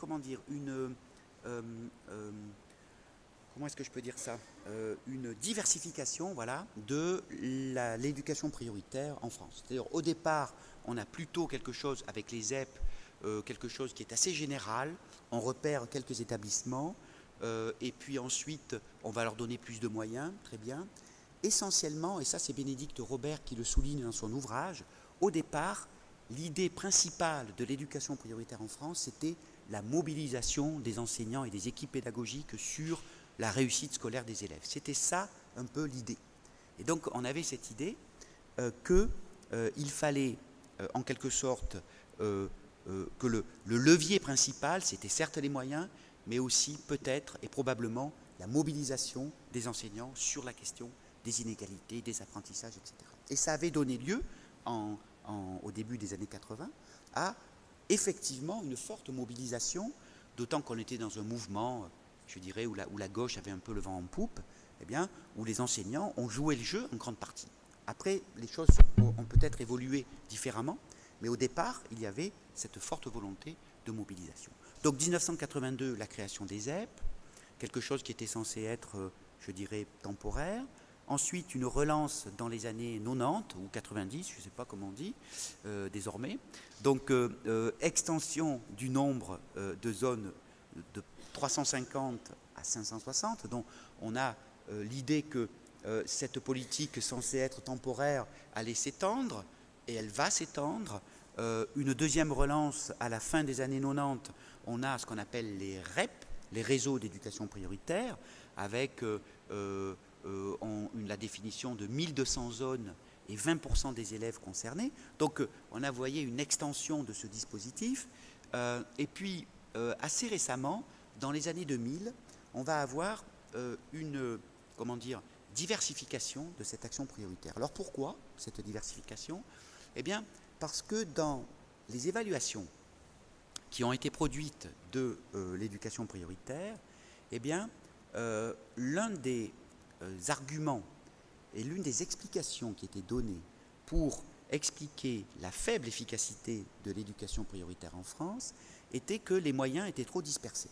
comment est-ce que je peux dire ça, une diversification, voilà, de l'éducation prioritaire en France. C'est-à-dire, au départ, on a plutôt quelque chose avec les ZEP, quelque chose qui est assez général, on repère quelques établissements, et puis ensuite, on va leur donner plus de moyens, très bien. Essentiellement, et ça c'est Bénédicte Robert qui le souligne dans son ouvrage, au départ, l'idée principale de l'éducation prioritaire en France, c'était la mobilisation des enseignants et des équipes pédagogiques sur la réussite scolaire des élèves. C'était ça un peu l'idée. Et donc on avait cette idée qu'il fallait en quelque sorte que le levier principal, c'était certes les moyens, mais aussi peut-être et probablement la mobilisation des enseignants sur la question des inégalités, des apprentissages, etc. Et ça avait donné lieu, au début des années 80, à effectivement une forte mobilisation, d'autant qu'on était dans un mouvement, je dirais, où la gauche avait un peu le vent en poupe, eh bien, où les enseignants ont joué le jeu en grande partie. Après, les choses ont peut-être évolué différemment, mais au départ, il y avait cette forte volonté de mobilisation. Donc 1982, la création des ZEP, quelque chose qui était censé être, je dirais, temporaire. Ensuite, une relance dans les années 90 ou 90, je ne sais pas comment on dit désormais. Donc, extension du nombre de zones de 350 à 560, dont on a l'idée que cette politique censée être temporaire allait s'étendre, et elle va s'étendre. Une deuxième relance à la fin des années 90, on a ce qu'on appelle les REP, les réseaux d'éducation prioritaire, avec la définition de 1200 zones et 20% des élèves concernés. Donc on a voyé une extension de ce dispositif. Et puis assez récemment, dans les années 2000, on va avoir une diversification de cette action prioritaire. Alors pourquoi cette diversification? Eh bien parce que dans les évaluations qui ont été produites de l'éducation prioritaire, eh bien l'un des arguments et l'une des explications qui étaient données pour expliquer la faible efficacité de l'éducation prioritaire en France était que les moyens étaient trop dispersés.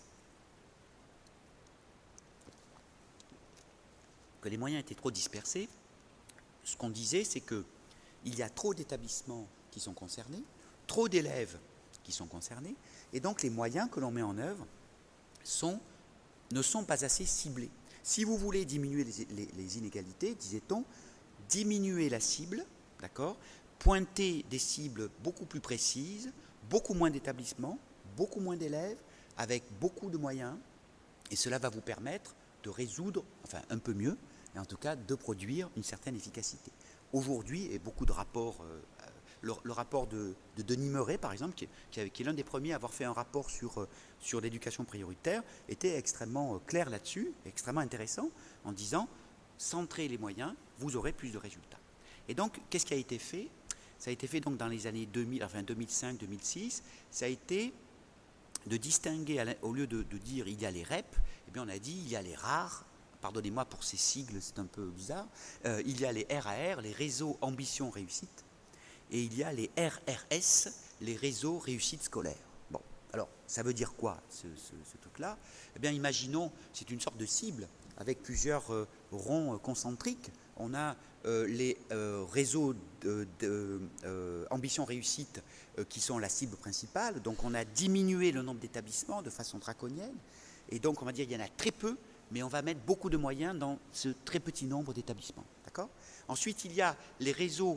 Que les moyens étaient trop dispersés, ce qu'on disait, c'est qu'il y a trop d'établissements qui sont concernés, trop d'élèves qui sont concernés, et donc les moyens que l'on met en œuvre ne sont pas assez ciblés. Si vous voulez diminuer les inégalités, disait-on, diminuer la cible, d'accord, pointer des cibles beaucoup plus précises, beaucoup moins d'établissements, beaucoup moins d'élèves, avec beaucoup de moyens, et cela va vous permettre de résoudre, enfin un peu mieux, et en tout cas de produire une certaine efficacité. Aujourd'hui, et beaucoup de rapports, le rapport de Denis Meuret, par exemple, qui est l'un des premiers à avoir fait un rapport sur l'éducation prioritaire, était extrêmement clair là-dessus, extrêmement intéressant, en disant « centrez les moyens, vous aurez plus de résultats ». Et donc, qu'est-ce qui a été fait? Ça a été fait donc dans les années 2000, enfin 2005-2006, ça a été de distinguer, au lieu de dire « il y a les REP », eh bien on a dit « il y a les rares ». Pardonnez-moi pour ces sigles, c'est un peu bizarre. Il y a les RAR, les réseaux ambition réussite, et il y a les RRS, les réseaux réussite scolaire. Bon, alors ça veut dire quoi ce truc-là? Eh bien, imaginons, c'est une sorte de cible avec plusieurs ronds concentriques. On a les réseaux ambition réussite qui sont la cible principale. Donc, on a diminué le nombre d'établissements de façon draconienne, et donc on va dire qu'il y en a très peu, mais on va mettre beaucoup de moyens dans ce très petit nombre d'établissements. D'accord? Ensuite, il y a les réseaux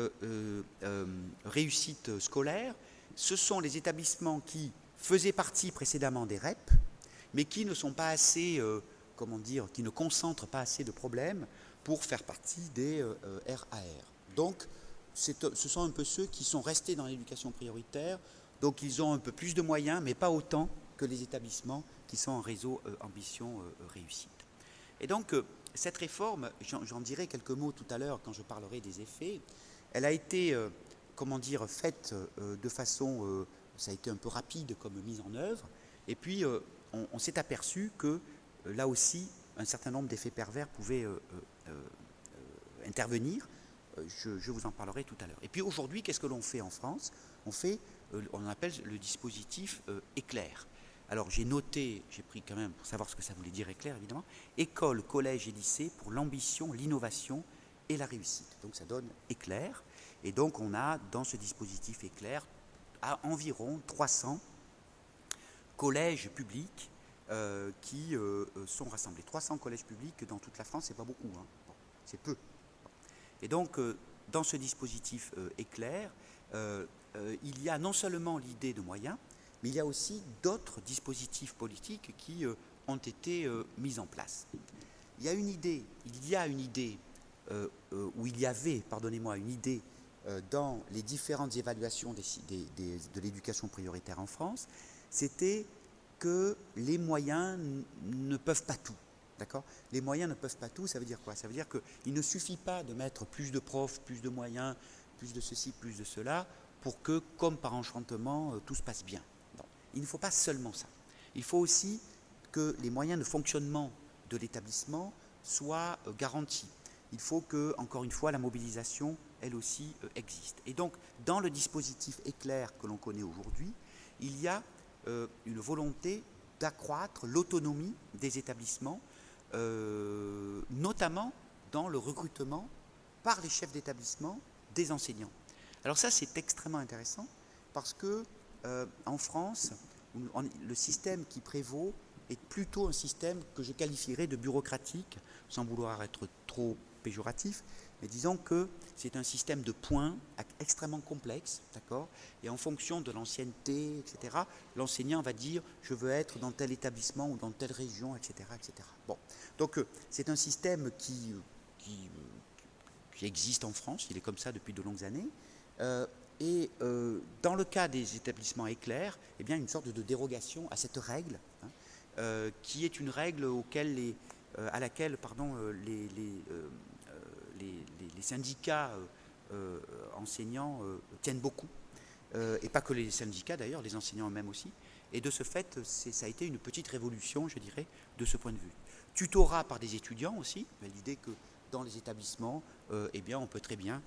réussite scolaire. Ce sont les établissements qui faisaient partie précédemment des REP, mais qui ne sont pas assez, qui ne concentrent pas assez de problèmes pour faire partie des RAR. Donc, ce sont un peu ceux qui sont restés dans l'éducation prioritaire, donc ils ont un peu plus de moyens, mais pas autant que les établissements qui sont en réseau ambition réussite. Et donc, cette réforme, j'en dirai quelques mots tout à l'heure quand je parlerai des effets, elle a été, faite de façon, ça a été un peu rapide comme mise en œuvre, et puis on s'est aperçu que là aussi, un certain nombre d'effets pervers pouvaient intervenir. Je vous en parlerai tout à l'heure. Et puis aujourd'hui, qu'est-ce que l'on fait en France? On appelle le dispositif éclair. Alors j'ai noté, j'ai pris quand même pour savoir ce que ça voulait dire éclair évidemment, école, collège et lycée pour l'ambition, l'innovation et la réussite. Donc ça donne éclair. Et donc on a dans ce dispositif éclair à environ 300 collèges publics qui sont rassemblés. 300 collèges publics dans toute la France, c'est pas beaucoup, hein. Bon, c'est peu. Et donc dans ce dispositif éclair, il y a non seulement l'idée de moyens, mais il y a aussi d'autres dispositifs politiques qui ont été mis en place. Il y a une idée, ou il y avait, pardonnez-moi, une idée dans les différentes évaluations de l'éducation prioritaire en France, c'était que les moyens ne peuvent pas tout. D'accord ? Les moyens ne peuvent pas tout, ça veut dire quoi? Ça veut dire qu'il ne suffit pas de mettre plus de profs, plus de moyens, plus de ceci, plus de cela, pour que, comme par enchantement, tout se passe bien. Non. Il ne faut pas seulement ça. Il faut aussi que les moyens de fonctionnement de l'établissement soient garantis. Il faut que, encore une fois, la mobilisation, elle aussi, existe. Et donc, dans le dispositif éclair que l'on connaît aujourd'hui, il y a une volonté d'accroître l'autonomie des établissements, notamment dans le recrutement par les chefs d'établissement des enseignants. Alors ça, c'est extrêmement intéressant parce que en France, le système qui prévaut est plutôt un système que je qualifierais de bureaucratique, sans vouloir être trop péjoratif, mais disons que c'est un système de points extrêmement complexe, d'accord ? Et en fonction de l'ancienneté, etc., l'enseignant va dire « je veux être dans tel établissement ou dans telle région, etc. etc. » Bon, donc c'est un système qui existe en France, il est comme ça depuis de longues années, et dans le cas des établissements éclairs, eh bien, une sorte de dérogation à cette règle, hein, qui est une règle à laquelle les syndicats enseignants tiennent beaucoup, et pas que les syndicats d'ailleurs, les enseignants eux-mêmes aussi, et de ce fait, ça a été une petite révolution, je dirais, de ce point de vue. Tutorat par des étudiants aussi, l'idée que dans les établissements, eh bien, on peut très bien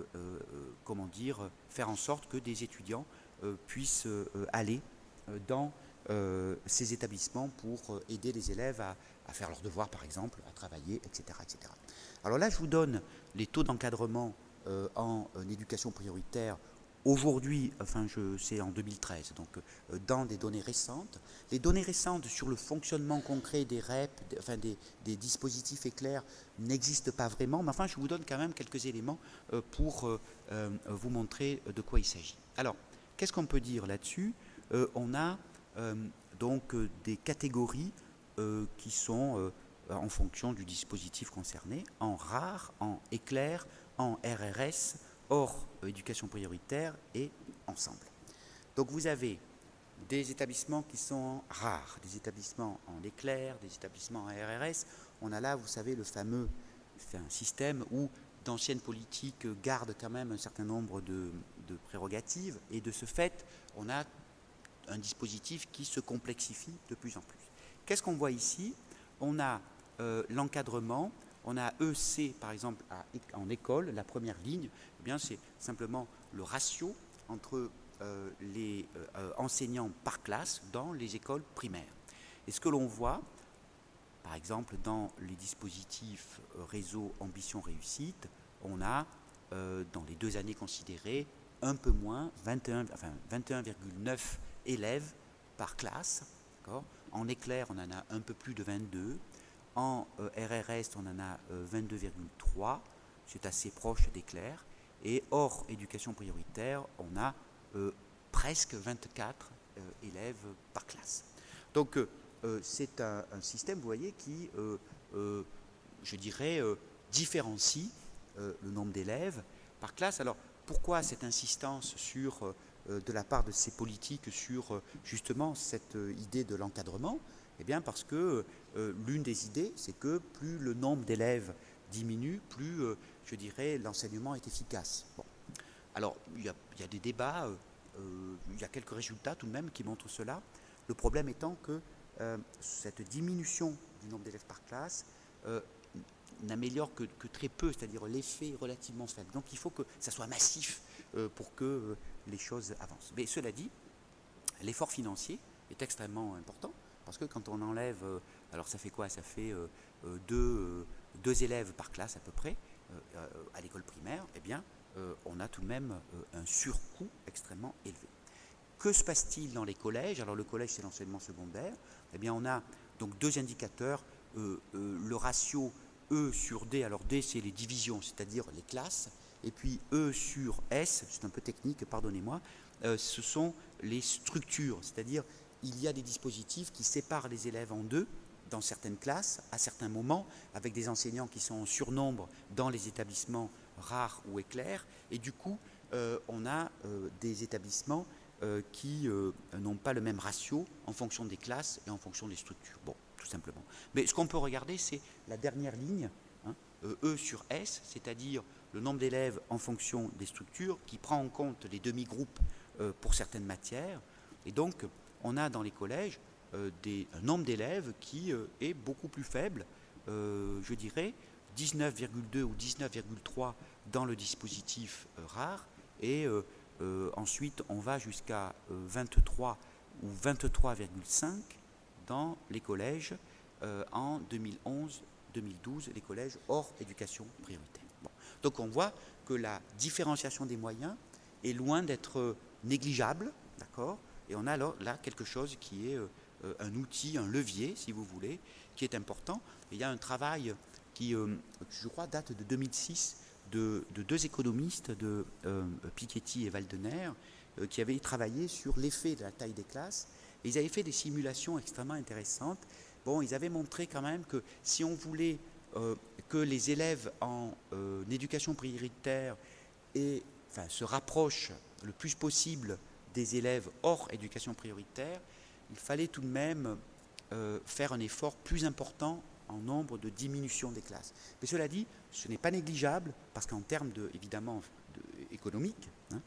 faire en sorte que des étudiants puissent aller dans ces établissements pour aider les élèves à faire leurs devoirs, par exemple, à travailler, etc., etc. Alors là, je vous donne les taux d'encadrement en éducation prioritaire aujourd'hui, c'est en 2013, donc dans des données récentes. Les données récentes sur le fonctionnement concret des REP, des dispositifs éclairs, n'existent pas vraiment, mais enfin, je vous donne quand même quelques éléments pour vous montrer de quoi il s'agit. Alors, qu'est-ce qu'on peut dire là-dessus? On a donc des catégories qui sont en fonction du dispositif concerné, en rare, en éclair, en RRS, hors éducation prioritaire et ensemble. Donc vous avez des établissements qui sont rares, des établissements en éclair, des établissements en RRS. On a là, vous savez, le fameux système où d'anciennes politiques gardent quand même un certain nombre de prérogatives, et de ce fait, on a un dispositif qui se complexifie de plus en plus. Qu'est-ce qu'on voit ici? On a l'encadrement, on a EC par exemple en école, la première ligne, eh bien c'est simplement le ratio entre les enseignants par classe dans les écoles primaires. Et ce que l'on voit, par exemple dans les dispositifs réseau ambition réussite, on a dans les 2 années considérées un peu moins, 21,9 élèves par classe. En éclair, on en a un peu plus de 22. En RRS, on en a 22,3. C'est assez proche d'éclair. Et hors éducation prioritaire, on a presque 24 élèves par classe. Donc, c'est un système, vous voyez, qui, je dirais, différencie le nombre d'élèves par classe. Alors, pourquoi cette insistance sur, de la part de ces politiques sur justement cette idée de l'encadrement? Eh bien parce que l'une des idées, c'est que plus le nombre d'élèves diminue, plus, je dirais, l'enseignement est efficace. Bon. Alors, il y a des débats, il y a quelques résultats tout de même qui montrent cela. Le problème étant que cette diminution du nombre d'élèves par classe n'améliore que très peu, c'est-à-dire l'effet est relativement faible. Donc il faut que ça soit massif pour que les choses avancent. Mais cela dit, l'effort financier est extrêmement important, parce que quand on enlève, alors ça fait quoi? Ça fait deux élèves par classe à peu près, à l'école primaire, eh bien on a tout de même un surcoût extrêmement élevé. Que se passe-t-il dans les collèges? Alors le collège, c'est l'enseignement secondaire. Eh bien on a donc 2 indicateurs, le ratio E sur D. Alors D, c'est les divisions, c'est-à-dire les classes, Et puis E sur S, c'est un peu technique, pardonnez-moi, ce sont les structures, c'est-à-dire il y a des dispositifs qui séparent les élèves en deux dans certaines classes, à certains moments, avec des enseignants qui sont en surnombre dans les établissements rares ou éclairs, et du coup, on a des établissements qui n'ont pas le même ratio en fonction des classes et en fonction des structures. Bon, tout simplement. Mais ce qu'on peut regarder, c'est la dernière ligne, hein, E sur S, c'est-à-dire le nombre d'élèves en fonction des structures, qui prend en compte les demi-groupes pour certaines matières. Et donc, on a dans les collèges un nombre d'élèves qui est beaucoup plus faible, je dirais 19,2 ou 19,3 dans le dispositif rare, et ensuite on va jusqu'à 23 ou 23,5 dans les collèges en 2011-2012, les collèges hors éducation prioritaire. Bon. Donc on voit que la différenciation des moyens est loin d'être négligeable, d'accord, et on a alors là quelque chose qui est un outil, un levier, si vous voulez, qui est important. Et il y a un travail qui, je crois, date de 2006, de deux économistes, de Piketty et Waldener, qui avaient travaillé sur l'effet de la taille des classes. Et ils avaient fait des simulations extrêmement intéressantes. Bon, ils avaient montré quand même que si on voulait que les élèves en éducation prioritaire se rapprochent le plus possible des élèves hors éducation prioritaire, il fallait tout de même faire un effort plus important en nombre de diminution des classes. Mais cela dit, ce n'est pas négligeable, parce qu'en termes évidemment économiques, hein,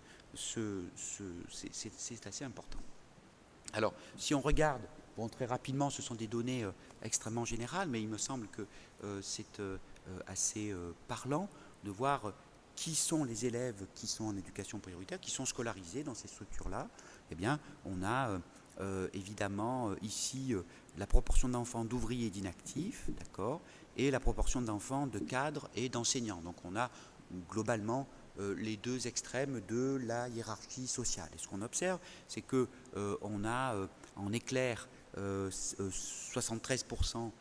c'est assez important. Alors, si on regarde, bon, très rapidement, ce sont des données extrêmement générales, mais il me semble que c'est assez parlant de voir qui sont les élèves qui sont en éducation prioritaire, qui sont scolarisés dans ces structures-là. Eh bien, on a évidemment ici la proportion d'enfants d'ouvriers et d'inactifs, d'accord, et la proportion d'enfants de cadres et d'enseignants. Donc on a globalement les deux extrêmes de la hiérarchie sociale. Et ce qu'on observe, c'est que on a en éclair 73%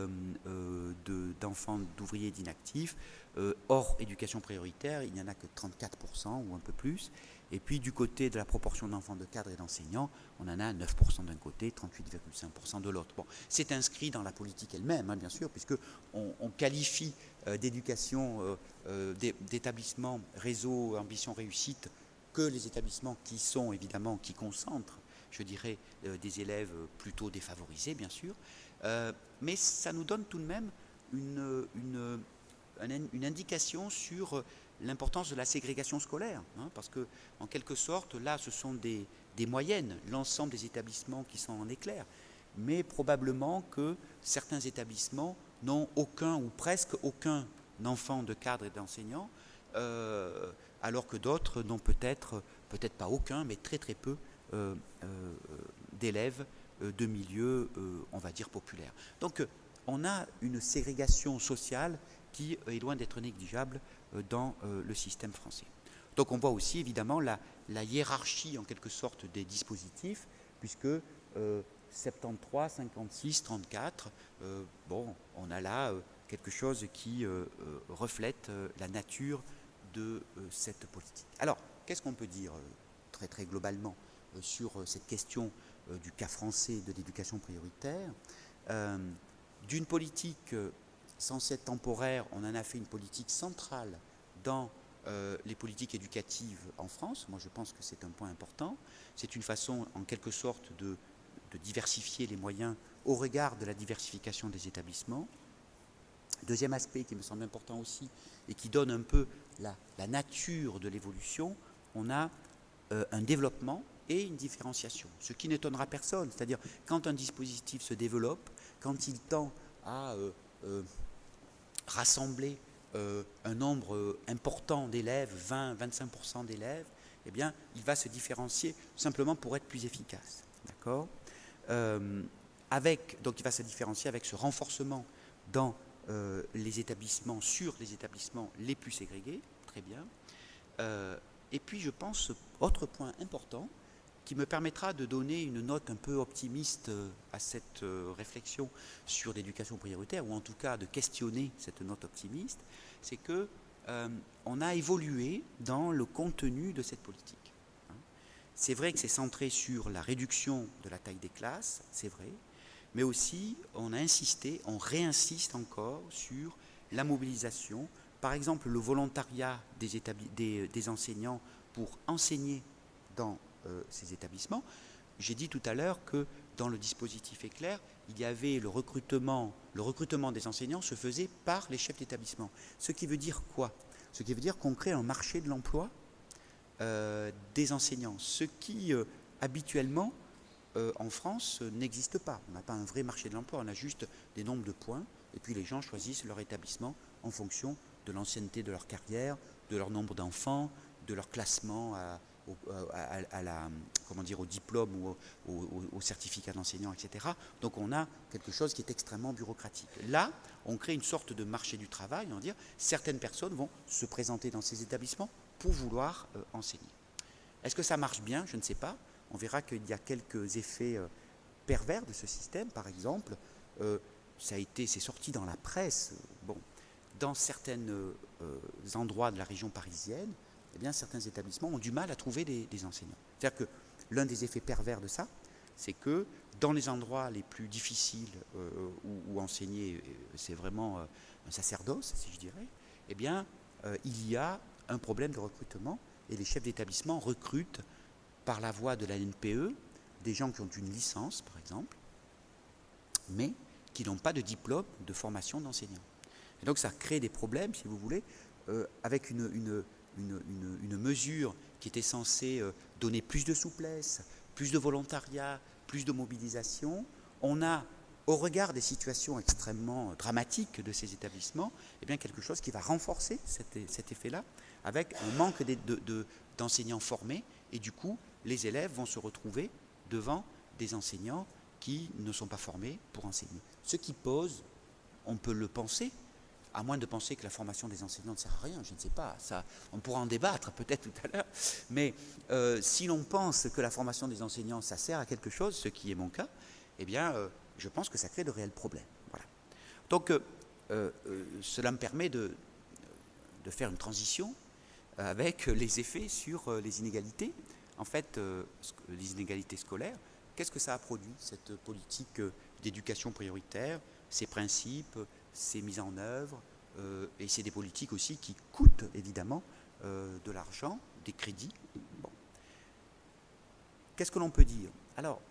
d'enfants d'ouvriers et d'inactifs. Hors éducation prioritaire, il n'y en a que 34% ou un peu plus. Et puis du côté de la proportion d'enfants de cadres et d'enseignants, on en a 9% d'un côté, 38,5% de l'autre. Bon, c'est inscrit dans la politique elle-même, hein, bien sûr, puisqu'on qualifie d'éducation, d'établissement réseau ambition réussite que les établissements qui sont évidemment, qui concentrent, je dirais, des élèves plutôt défavorisés, bien sûr. Mais ça nous donne tout de même une indication sur l'importance de la ségrégation scolaire, hein, parce que en quelque sorte, là, ce sont des moyennes, l'ensemble des établissements qui sont en éclair, mais probablement que certains établissements n'ont aucun ou presque aucun enfant de cadre et d'enseignant, alors que d'autres n'ont peut-être pas aucun, mais très très peu d'élèves de milieux, on va dire, populaires. Donc, on a une ségrégation sociale qui est loin d'être négligeable dans le système français. Donc on voit aussi évidemment la hiérarchie en quelque sorte des dispositifs, puisque 73, 56, 34, bon, on a là quelque chose qui reflète la nature de cette politique. Alors, qu'est-ce qu'on peut dire très très globalement sur cette question du cas français de l'éducation prioritaire? D'une politique censée être temporaire, on en a fait une politique centrale dans les politiques éducatives en France. Moi, je pense que c'est un point important. C'est une façon, en quelque sorte, de diversifier les moyens au regard de la diversification des établissements. Deuxième aspect qui me semble important aussi et qui donne un peu la nature de l'évolution, on a un développement et une différenciation, ce qui n'étonnera personne. C'est-à-dire, quand un dispositif se développe, quand il tend à rassembler un nombre important d'élèves, 20-25% d'élèves, eh bien, il va se différencier simplement pour être plus efficace. D'accord ? Donc, il va se différencier avec ce renforcement dans les établissements, sur les établissements les plus ségrégés. Très bien. Et puis, je pense, autre point important, qui me permettra de donner une note un peu optimiste à cette réflexion sur l'éducation prioritaire, ou en tout cas de questionner cette note optimiste, c'est que on a évolué dans le contenu de cette politique. C'est vrai que c'est centré sur la réduction de la taille des classes, c'est vrai, mais aussi on a insisté, on réinsiste encore sur la mobilisation, par exemple le volontariat des enseignants pour enseigner dans ces établissements. J'ai dit tout à l'heure que dans le dispositif Éclair, il y avait le recrutement des enseignants se faisait par les chefs d'établissement. Ce qui veut dire quoi? Ce qui veut dire qu'on crée un marché de l'emploi des enseignants, ce qui habituellement en France n'existe pas. On n'a pas un vrai marché de l'emploi, on a juste des nombres de points et puis les gens choisissent leur établissement en fonction de l'ancienneté de leur carrière, de leur nombre d'enfants, de leur classement au diplôme ou au certificat d'enseignant, etc. Donc on a quelque chose qui est extrêmement bureaucratique. Là, on crée une sorte de marché du travail, on va dire, certaines personnes vont se présenter dans ces établissements pour vouloir enseigner. Est-ce que ça marche bien? Je ne sais pas. On verra qu'il y a quelques effets pervers de ce système. Par exemple, c'est sorti dans la presse. Bon, dans certains endroits de la région parisienne, eh bien, certains établissements ont du mal à trouver des enseignants. C'est-à-dire que l'un des effets pervers de ça, c'est que dans les endroits les plus difficiles où enseigner, c'est vraiment un sacerdoce, si je dirais, eh bien, il y a un problème de recrutement et les chefs d'établissement recrutent par la voie de la NPE des gens qui ont une licence, par exemple, mais qui n'ont pas de diplôme de formation d'enseignant. Et donc ça crée des problèmes, si vous voulez, avec une mesure qui était censée donner plus de souplesse, plus de volontariat, plus de mobilisation. On a, au regard des situations extrêmement dramatiques de ces établissements, eh bien quelque chose qui va renforcer cet effet-là, avec un manque d'enseignants formés, et du coup, les élèves vont se retrouver devant des enseignants qui ne sont pas formés pour enseigner. Ce qui pose, on peut le penser, à moins de penser que la formation des enseignants ne sert à rien, je ne sais pas, ça, on pourra en débattre peut-être tout à l'heure, mais si l'on pense que la formation des enseignants, ça sert à quelque chose, ce qui est mon cas, eh bien, je pense que ça crée de réels problèmes. Voilà. Donc, cela me permet de faire une transition avec les effets sur les inégalités. En fait, les inégalités scolaires, qu'est-ce que ça a produit, cette politique d'éducation prioritaire, ces principes, ces mises en œuvre, et c'est des politiques aussi qui coûtent évidemment de l'argent, des crédits. Bon. Qu'est-ce que l'on peut dire? Alors,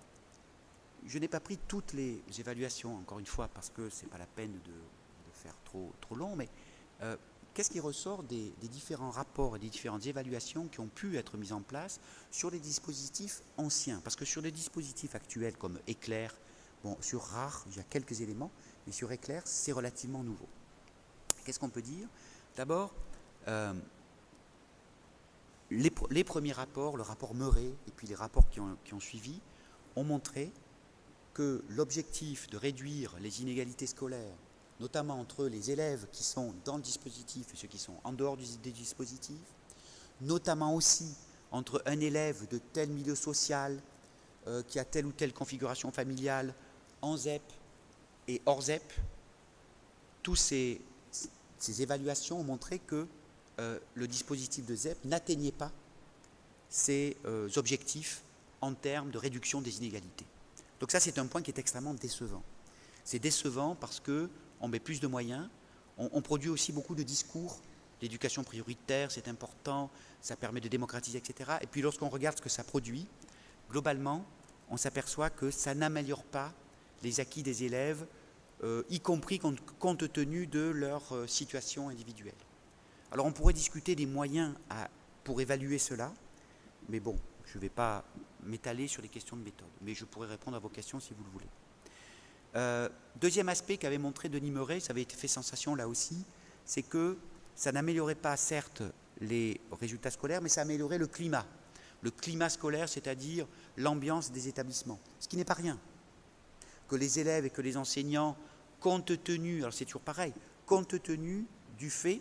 je n'ai pas pris toutes les évaluations, encore une fois, parce que ce n'est pas la peine de faire trop long, mais qu'est-ce qui ressort des différents rapports et des différentes évaluations qui ont pu être mises en place sur les dispositifs anciens? Parce que sur les dispositifs actuels comme Éclair, bon, sur RAR, il y a quelques éléments, mais sur Éclair, c'est relativement nouveau. Qu'est-ce qu'on peut dire? D'abord, les premiers rapports, le rapport Meuret et puis les rapports qui ont suivi, ont montré que l'objectif de réduire les inégalités scolaires, notamment entre les élèves qui sont dans le dispositif et ceux qui sont en dehors des dispositifs, notamment aussi entre un élève de tel milieu social qui a telle ou telle configuration familiale en ZEP et hors ZEP, toutes ces évaluations ont montré que le dispositif de ZEP n'atteignait pas ces objectifs en termes de réduction des inégalités. Donc ça, c'est un point qui est extrêmement décevant. C'est décevant parce qu'on met plus de moyens, on produit aussi beaucoup de discours, l'éducation prioritaire, c'est important, ça permet de démocratiser, etc. Et puis lorsqu'on regarde ce que ça produit, globalement, on s'aperçoit que ça n'améliore pas les acquis des élèves, y compris compte tenu de leur situation individuelle. Alors on pourrait discuter des moyens pour évaluer cela, mais bon, je ne vais pas m'étaler sur les questions de méthode, mais je pourrais répondre à vos questions si vous le voulez. Deuxième aspect qu'avait montré Denis Meuret, ça avait fait sensation là aussi, c'est que ça n'améliorait pas certes les résultats scolaires, mais ça améliorait le climat scolaire, c'est-à-dire l'ambiance des établissements, ce qui n'est pas rien. Que les élèves et que les enseignants, compte tenu, alors c'est toujours pareil, compte tenu du fait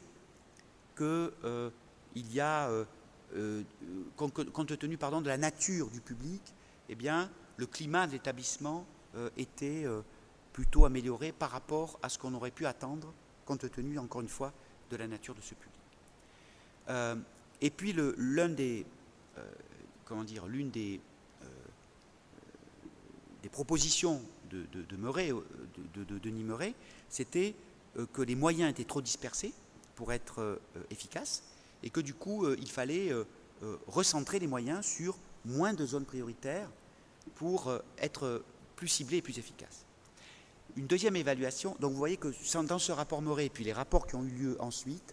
qu'il y a, compte tenu de la nature du public, eh bien, le climat de l'établissement était plutôt amélioré par rapport à ce qu'on aurait pu attendre, compte tenu, encore une fois, de la nature de ce public. Et puis l'une des propositions de Murray, de Denis Murray, c'était que les moyens étaient trop dispersés pour être efficaces et que du coup il fallait recentrer les moyens sur moins de zones prioritaires pour être plus ciblés et plus efficaces. Une deuxième évaluation, donc vous voyez que dans ce rapport Murray et puis les rapports qui ont eu lieu ensuite,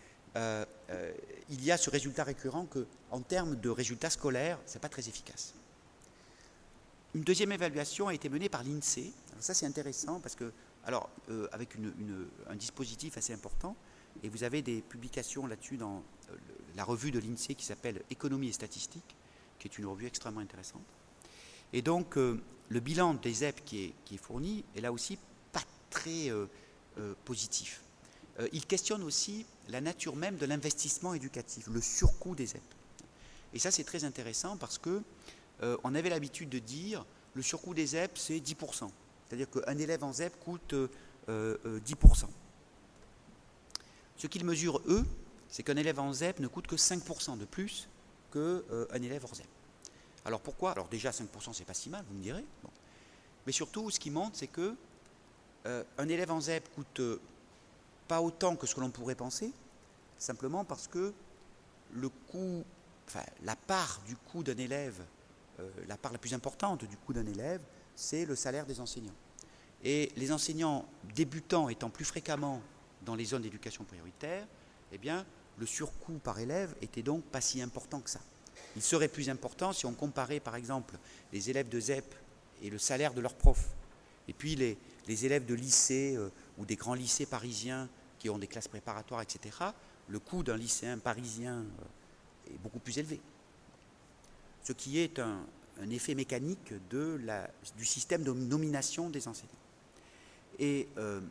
il y a ce résultat récurrent qu'en termes de résultats scolaires, ce n'est pas très efficace. Une deuxième évaluation a été menée par l'INSEE. Ça c'est intéressant parce que, alors avec un dispositif assez important, et vous avez des publications là-dessus dans la revue de l'INSEE qui s'appelle Économie et Statistique, qui est une revue extrêmement intéressante. Et donc le bilan des ZEP qui est fourni est là aussi pas très positif. Il questionne aussi la nature même de l'investissement éducatif, le surcoût des ZEP. Et ça c'est très intéressant parce que on avait l'habitude de dire le surcoût des ZEP c'est 10%. C'est-à-dire qu'un élève en ZEP coûte 10%. Ce qu'ils mesurent eux, c'est qu'un élève en ZEP ne coûte que 5% de plus qu'un élève hors ZEP. Alors pourquoi? Alors déjà 5% c'est pas si mal, vous me direz. Bon. Mais surtout ce qui montre c'est que un élève en ZEP coûte pas autant que ce que l'on pourrait penser, simplement parce que le coût, enfin la part du coût d'un élève, la part la plus importante du coût d'un élève, c'est le salaire des enseignants. Et les enseignants débutants étant plus fréquemment dans les zones d'éducation prioritaire, eh bien le surcoût par élève était donc pas si important que ça. Il serait plus important si on comparait par exemple les élèves de ZEP et le salaire de leurs profs, et puis les élèves de lycée ou des grands lycées parisiens qui ont des classes préparatoires, etc. Le coût d'un lycéen parisien est beaucoup plus élevé. Ce qui est un effet mécanique du système de nomination des enseignants. Et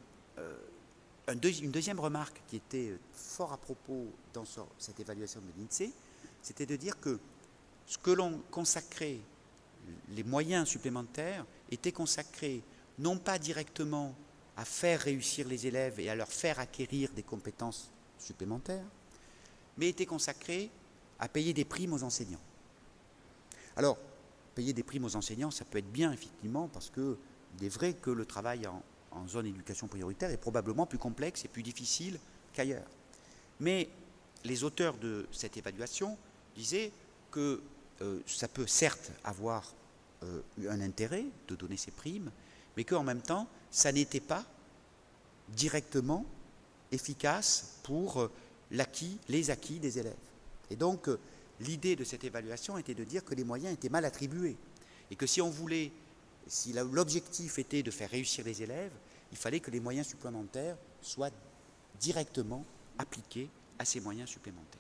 une deuxième remarque qui était fort à propos dans cette évaluation de l'INSEE, c'était de dire que ce que l'on consacrait, les moyens supplémentaires, étaient consacrés non pas directement à faire réussir les élèves et à leur faire acquérir des compétences supplémentaires, mais étaient consacrés à payer des primes aux enseignants. Alors, payer des primes aux enseignants, ça peut être bien, effectivement, parce qu'il est vrai que le travail en zone d'éducation prioritaire est probablement plus complexe et plus difficile qu'ailleurs. Mais les auteurs de cette évaluation disaient que ça peut certes avoir un intérêt de donner ces primes, mais qu'en même temps, ça n'était pas directement efficace pour les acquis des élèves. Et donc, l'idée de cette évaluation était de dire que les moyens étaient mal attribués et que si l'objectif était de faire réussir les élèves, il fallait que les moyens supplémentaires soient directement appliqués à ces moyens supplémentaires.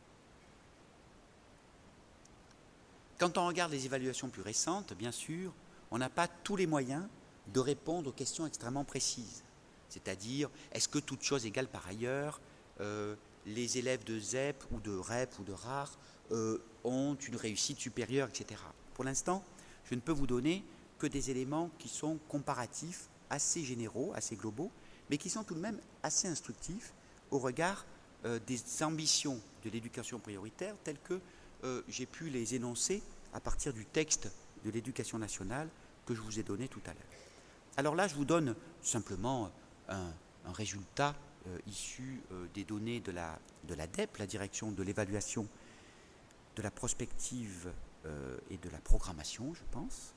Quand on regarde les évaluations plus récentes, bien sûr, on n'a pas tous les moyens de répondre aux questions extrêmement précises. C'est-à-dire, est-ce que toute chose égale par ailleurs, les élèves de ZEP ou de REP ou de RAR ont une réussite supérieure, etc. Pour l'instant, je ne peux vous donner que des éléments qui sont comparatifs, assez généraux, assez globaux, mais qui sont tout de même assez instructifs au regard des ambitions de l'éducation prioritaire telles que j'ai pu les énoncer à partir du texte de l'éducation nationale que je vous ai donné tout à l'heure. Alors là, je vous donne simplement un résultat issu des données de la DEP, la direction de l'évaluation de la prospective et de la programmation, je pense,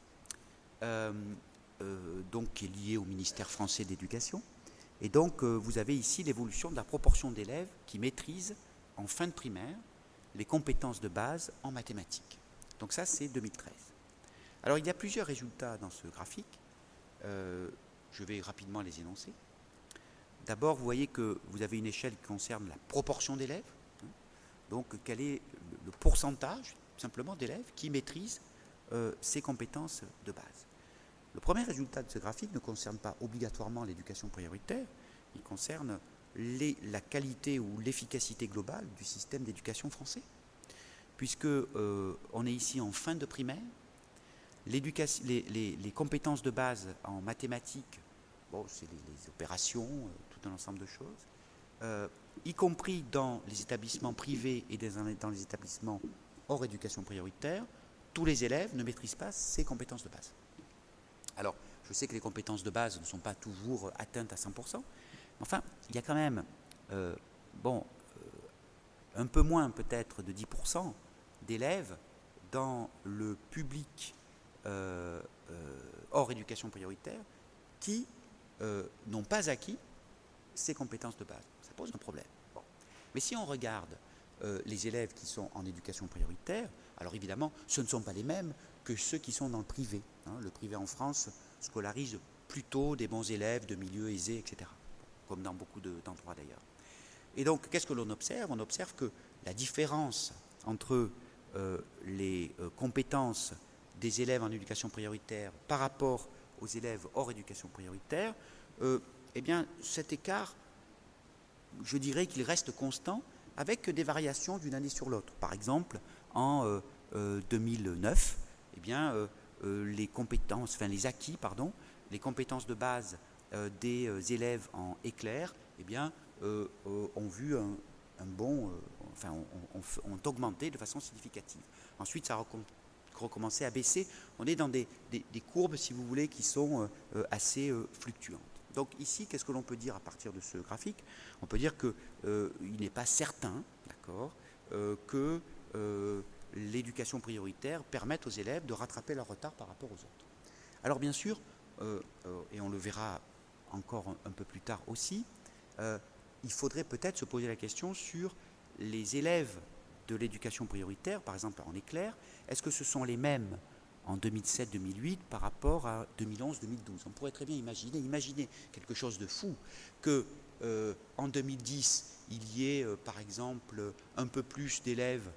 donc qui est liée au ministère français de l'Éducation. Et donc, vous avez ici l'évolution de la proportion d'élèves qui maîtrisent en fin de primaire les compétences de base en mathématiques. Donc ça, c'est 2013. Alors, il y a plusieurs résultats dans ce graphique. Je vais rapidement les énoncer. D'abord, vous voyez que vous avez une échelle qui concerne la proportion d'élèves. Donc, quel est le pourcentage, simplement, d'élèves qui maîtrisent ces compétences de base. Le premier résultat de ce graphique ne concerne pas obligatoirement l'éducation prioritaire, il concerne la qualité ou l'efficacité globale du système d'éducation français. Puisque on est ici en fin de primaire, les compétences de base en mathématiques, bon, c'est les opérations, tout un ensemble de choses. y compris dans les établissements privés et dans les établissements hors éducation prioritaire, tous les élèves ne maîtrisent pas ces compétences de base. Alors, je sais que les compétences de base ne sont pas toujours atteintes à 100%, mais enfin, il y a quand même, un peu moins peut-être de 10% d'élèves dans le public hors éducation prioritaire qui n'ont pas acquis ces compétences de base. Ça pose un problème. Bon. Mais si on regarde les élèves qui sont en éducation prioritaire, alors évidemment, ce ne sont pas les mêmes que ceux qui sont dans le privé. Hein. Le privé en France scolarise plutôt des bons élèves de milieux aisés, etc. Comme dans beaucoup d'endroits d'ailleurs. Et donc, qu'est-ce que l'on observe? On observe que la différence entre les compétences des élèves en éducation prioritaire par rapport aux élèves hors éducation prioritaire, eh bien, cet écart, je dirais qu'il reste constant avec des variations d'une année sur l'autre. Par exemple, en 2009, eh bien, les compétences de base des élèves en éclair, eh bien, ont vu ont augmenté de façon significative. Ensuite, ça a recommencé à baisser. On est dans des courbes, si vous voulez, qui sont assez fluctuantes. Donc ici, qu'est-ce que l'on peut dire à partir de ce graphique? On peut dire qu'il n'est pas certain, d'accord, que l'éducation prioritaire permette aux élèves de rattraper leur retard par rapport aux autres. Alors bien sûr, et on le verra encore un peu plus tard aussi, il faudrait peut-être se poser la question sur les élèves de l'éducation prioritaire, par exemple en éclair, est-ce que ce sont les mêmes en 2007-2008 par rapport à 2011-2012? On pourrait très bien imaginer quelque chose de fou, que en 2010, il y ait par exemple un peu plus d'élèves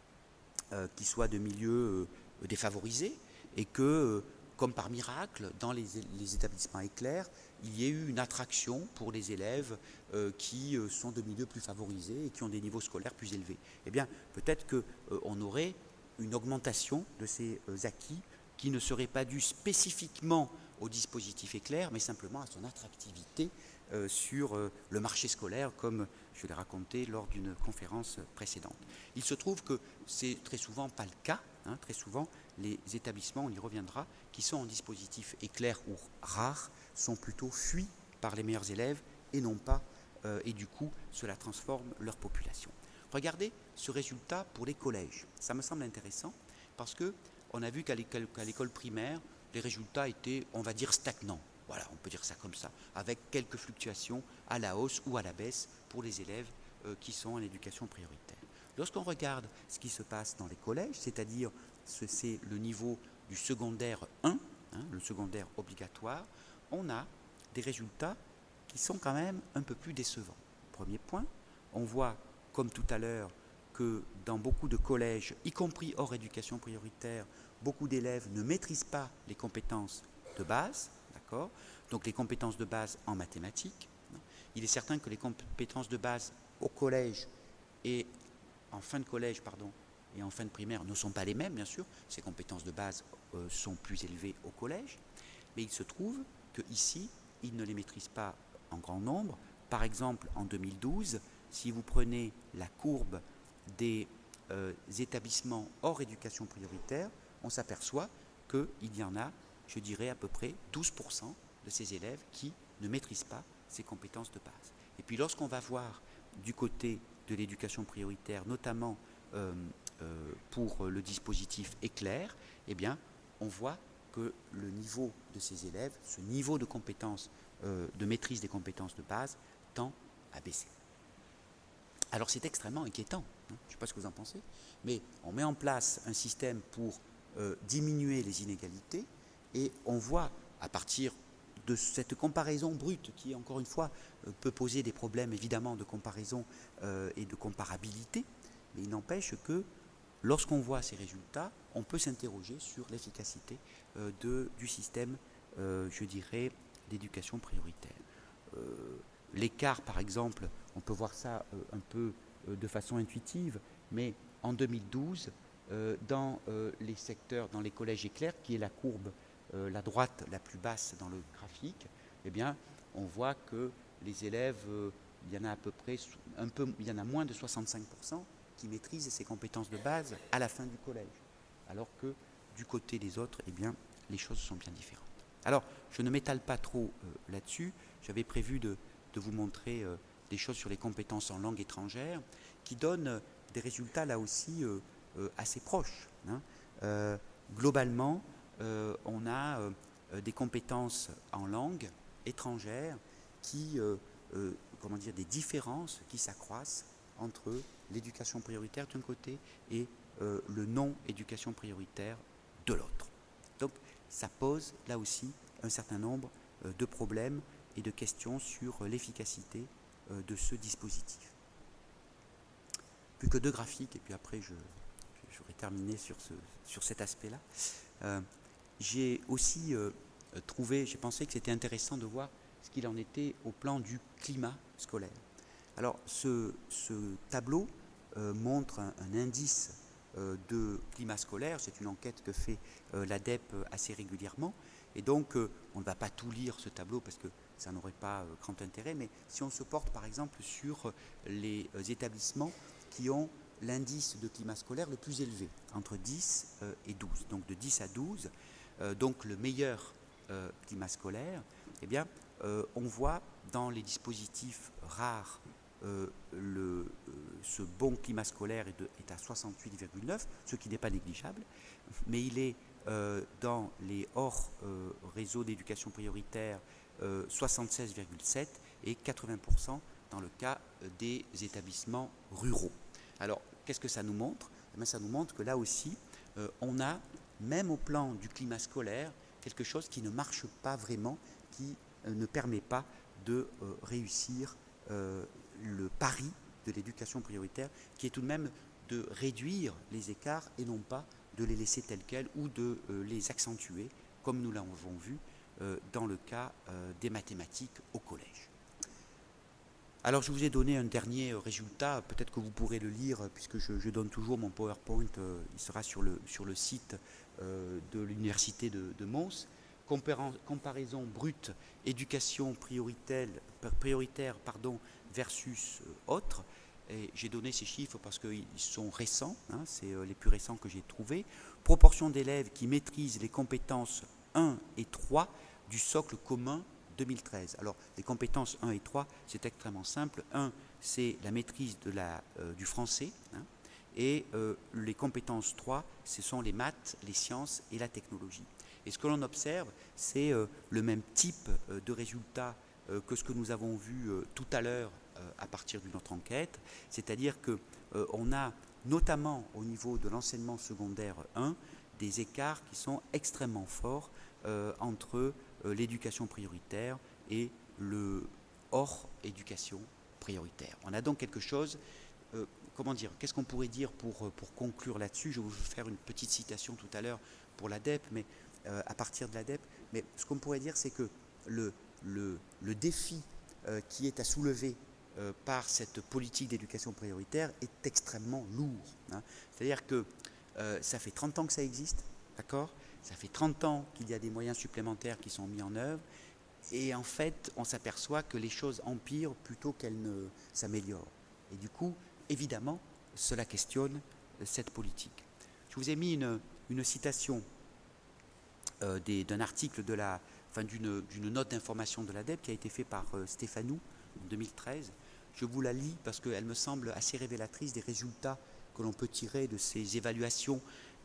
qui soient de milieux défavorisés, et que, comme par miracle, dans les établissements éclairs, il y ait eu une attraction pour les élèves qui sont de milieux plus favorisés et qui ont des niveaux scolaires plus élevés. Eh bien, peut-être qu'on aurait une augmentation de ces acquis qui ne serait pas due spécifiquement au dispositif éclair, mais simplement à son attractivité sur le marché scolaire, comme je l'ai raconté lors d'une conférence précédente. Il se trouve que c'est très souvent pas le cas. Hein, très souvent, les établissements, on y reviendra, qui sont en dispositif éclair ou rare, sont plutôt fuis par les meilleurs élèves et non pas, et du coup, cela transforme leur population. Regardez ce résultat pour les collèges. Ça me semble intéressant parce qu'on a vu qu'à l'école primaire, les résultats étaient, on va dire, stagnants. Voilà, on peut dire ça comme ça, avec quelques fluctuations à la hausse ou à la baisse pour les élèves qui sont en éducation prioritaire. Lorsqu'on regarde ce qui se passe dans les collèges, c'est-à-dire c'est le niveau du secondaire 1, hein, le secondaire obligatoire, on a des résultats qui sont quand même un peu plus décevants. Premier point, on voit, comme tout à l'heure, que dans beaucoup de collèges, y compris hors éducation prioritaire, beaucoup d'élèves ne maîtrisent pas les compétences de base, d'accord? Donc les compétences de base en mathématiques. Il est certain que les compétences de base au collège et en fin de collège, et en fin de primaire ne sont pas les mêmes, bien sûr. Ces compétences de base sont plus élevées au collège, mais il se trouve qu'ici, ils ne les maîtrisent pas en grand nombre. Par exemple, en 2012, si vous prenez la courbe des établissements hors éducation prioritaire, on s'aperçoit qu'il y en a, je dirais, à peu près 12% de ces élèves qui ne maîtrisent pas ces compétences de base. Et puis lorsqu'on va voir du côté de l'éducation prioritaire, notamment pour le dispositif éclair, eh bien, on voit que le niveau de ces élèves, ce niveau de compétences, de maîtrise des compétences de base, tend à baisser. Alors c'est extrêmement inquiétant, hein, je ne sais pas ce que vous en pensez, mais on met en place un système pour diminuer les inégalités, et on voit à partir de cette comparaison brute qui, encore une fois, peut poser des problèmes évidemment de comparaison et de comparabilité, mais il n'empêche que lorsqu'on voit ces résultats, on peut s'interroger sur l'efficacité du système, je dirais, d'éducation prioritaire. L'écart, par exemple, on peut voir ça un peu de façon intuitive, mais en 2012, dans les secteurs, dans les collèges éclairs, qui est la courbe, la droite la plus basse dans le graphique, eh bien, on voit que les élèves il y en a à peu près, il y en a moins de 65% qui maîtrisent ces compétences de base à la fin du collège. Alors que du côté des autres, eh bien, les choses sont bien différentes. Alors, je ne m'étale pas trop là-dessus. J'avais prévu de vous montrer des choses sur les compétences en langue étrangère qui donnent des résultats là aussi assez proches. Hein. Globalement, on a des compétences en langue étrangère qui, comment dire, des différences qui s'accroissent entre l'éducation prioritaire d'un côté et le non-éducation prioritaire de l'autre. Donc, ça pose là aussi un certain nombre de problèmes et de questions sur l'efficacité de ce dispositif. Plus que 2 graphiques, et puis après j'aurai terminé sur cet aspect-là. J'ai aussi j'ai pensé que c'était intéressant de voir ce qu'il en était au plan du climat scolaire. Alors, ce tableau montre un indice de climat scolaire. C'est une enquête que fait l'ADEP assez régulièrement. Et donc, on ne va pas tout lire ce tableau parce que ça n'aurait pas grand intérêt. Mais si on se porte, par exemple, sur les établissements qui ont l'indice de climat scolaire le plus élevé, entre 10 et 12. Donc, de 10 à 12, donc le meilleur climat scolaire, eh bien, on voit dans les dispositifs rares ce bon climat scolaire est à 68,9, ce qui n'est pas négligeable, mais il est dans les hors réseaux d'éducation prioritaire 76,7 et 80% dans le cas des établissements ruraux. Alors, qu'est-ce que ça nous montre? Eh bien, ça nous montre que là aussi, on a, même au plan du climat scolaire, quelque chose qui ne marche pas vraiment, qui ne permet pas de réussir le pari de l'éducation prioritaire, qui est tout de même de réduire les écarts et non pas de les laisser tels quels ou de les accentuer, comme nous l'avons vu dans le cas des mathématiques au collège. Alors, je vous ai donné un dernier résultat, peut-être que vous pourrez le lire, puisque je donne toujours mon PowerPoint, il sera sur le site de l'université de Mons. Comparaison brute, éducation prioritaire versus autres. Et j'ai donné ces chiffres parce qu'ils sont récents, hein, c'est les plus récents que j'ai trouvés. Proportion d'élèves qui maîtrisent les compétences 1 et 3 du socle commun 2013. Alors, les compétences 1 et 3, c'est extrêmement simple. 1, c'est la maîtrise du français, hein, et les compétences 3, ce sont les maths, les sciences et la technologie. Et ce que l'on observe, c'est le même type de résultats que ce que nous avons vu tout à l'heure à partir d'une autre enquête, c'est-à-dire qu'on a notamment au niveau de l'enseignement secondaire 1 des écarts qui sont extrêmement forts entre l'éducation prioritaire et le hors éducation prioritaire. On a donc quelque chose, comment dire, qu'est-ce qu'on pourrait dire pour conclure là-dessus? Je vais vous faire une petite citation tout à l'heure pour l'ADEP, mais à partir de l'ADEP, mais ce qu'on pourrait dire, c'est que le défi qui est à soulever par cette politique d'éducation prioritaire est extrêmement lourd. Hein. C'est-à-dire que ça fait 30 ans que ça existe, d'accord? Ça fait 30 ans qu'il y a des moyens supplémentaires qui sont mis en œuvre, et en fait, on s'aperçoit que les choses empirent plutôt qu'elles ne s'améliorent. Et du coup, évidemment, cela questionne cette politique. Je vous ai mis une citation d'un article d'une note d'information de l'ADEP qui a été fait par Stéphanou en 2013. Je vous la lis parce qu'elle me semble assez révélatrice des résultats que l'on peut tirer de ces évaluations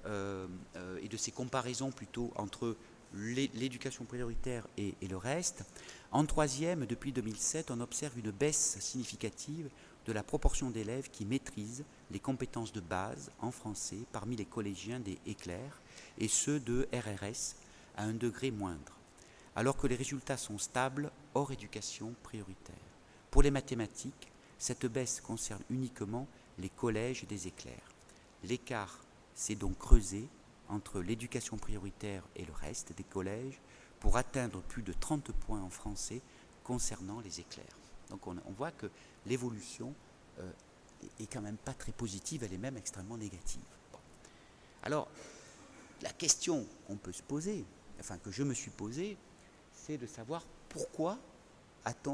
et de ces comparaisons plutôt entre l'éducation prioritaire et le reste. En troisième, depuis 2007, on observe une baisse significative de la proportion d'élèves qui maîtrisent les compétences de base en français parmi les collégiens des éclairs et ceux de RRS à un degré moindre, alors que les résultats sont stables hors éducation prioritaire. Pour les mathématiques, cette baisse concerne uniquement les collèges des éclairs. L'écart s'est donc creusé entre l'éducation prioritaire et le reste des collèges pour atteindre plus de 30 points en français concernant les éclairs. Donc on voit que l'évolution est quand même pas très positive, elle est même extrêmement négative. Bon. Alors, la question qu'on peut se poser, enfin que je me suis posée, c'est de savoir pourquoi a-t-on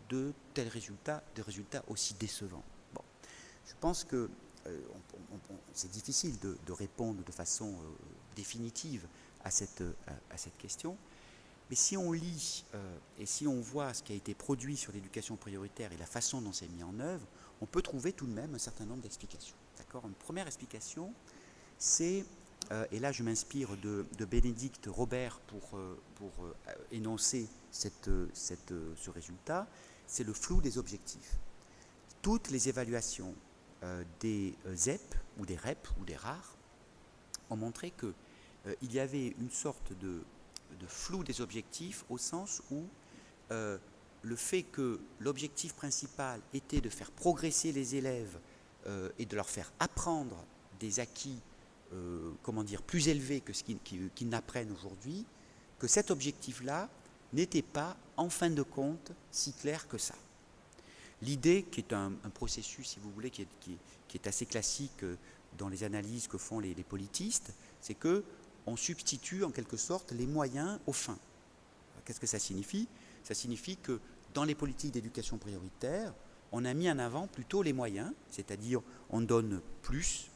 de tels résultats, de résultats aussi décevants? Bon, je pense que c'est difficile de répondre de façon définitive à cette question. Mais si on lit et si on voit ce qui a été produit sur l'éducation prioritaire et la façon dont c'est mis en œuvre, on peut trouver tout de même un certain nombre d'explications. D'accord ? Une première explication, c'est, et là je m'inspire de Bénédicte Robert pour énoncer ce résultat, c'est le flou des objectifs. Toutes les évaluations des ZEP ou des REP ou des RAR ont montré qu'il y avait une sorte de flou des objectifs au sens où le fait que l'objectif principal était de faire progresser les élèves et de leur faire apprendre des acquis plus élevés que ce qu'ils n'apprennent aujourd'hui, que cet objectif-là n'était pas, en fin de compte, si clair que ça. L'idée, qui est un processus, si vous voulez, qui est assez classique dans les analyses que font les politistes, c'est qu'on substitue en quelque sorte les moyens aux fins. Qu'est-ce que ça signifie? Ça signifie que dans les politiques d'éducation prioritaire, on a mis en avant plutôt les moyens, c'est-à-dire on donne plus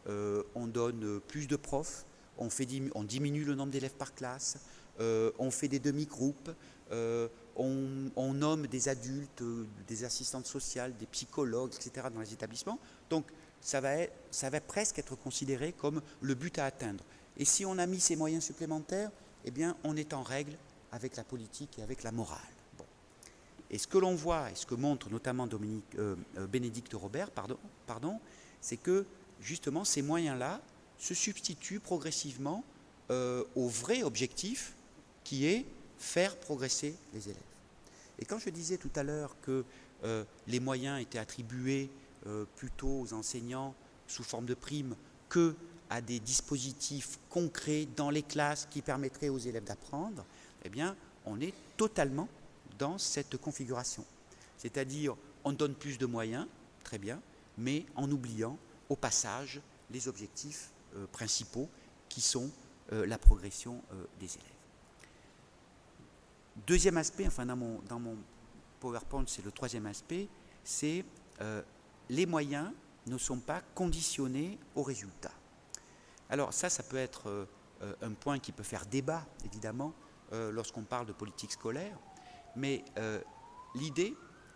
de profs, on diminue le nombre d'élèves par classe, on fait des demi-groupes, on nomme des adultes, des assistantes sociales, des psychologues, etc. dans les établissements. Donc ça va presque être considéré comme le but à atteindre. Et si on a mis ces moyens supplémentaires, eh bien on est en règle avec la politique et avec la morale. Bon. Et ce que l'on voit, et ce que montre notamment Bénédicte Robert, c'est que justement ces moyens-là se substituent progressivement au vrai objectif qui est faire progresser les élèves. Et quand je disais tout à l'heure que les moyens étaient attribués plutôt aux enseignants sous forme de primes que à des dispositifs concrets dans les classes qui permettraient aux élèves d'apprendre, eh bien, on est totalement dans cette configuration. C'est-à-dire, on donne plus de moyens, très bien, mais en oubliant au passage les objectifs principaux qui sont la progression des élèves. Deuxième aspect, enfin dans mon PowerPoint, c'est le troisième aspect, c'est les moyens ne sont pas conditionnés aux résultats. Alors ça peut être un point qui peut faire débat, évidemment, lorsqu'on parle de politique scolaire, mais l'idée,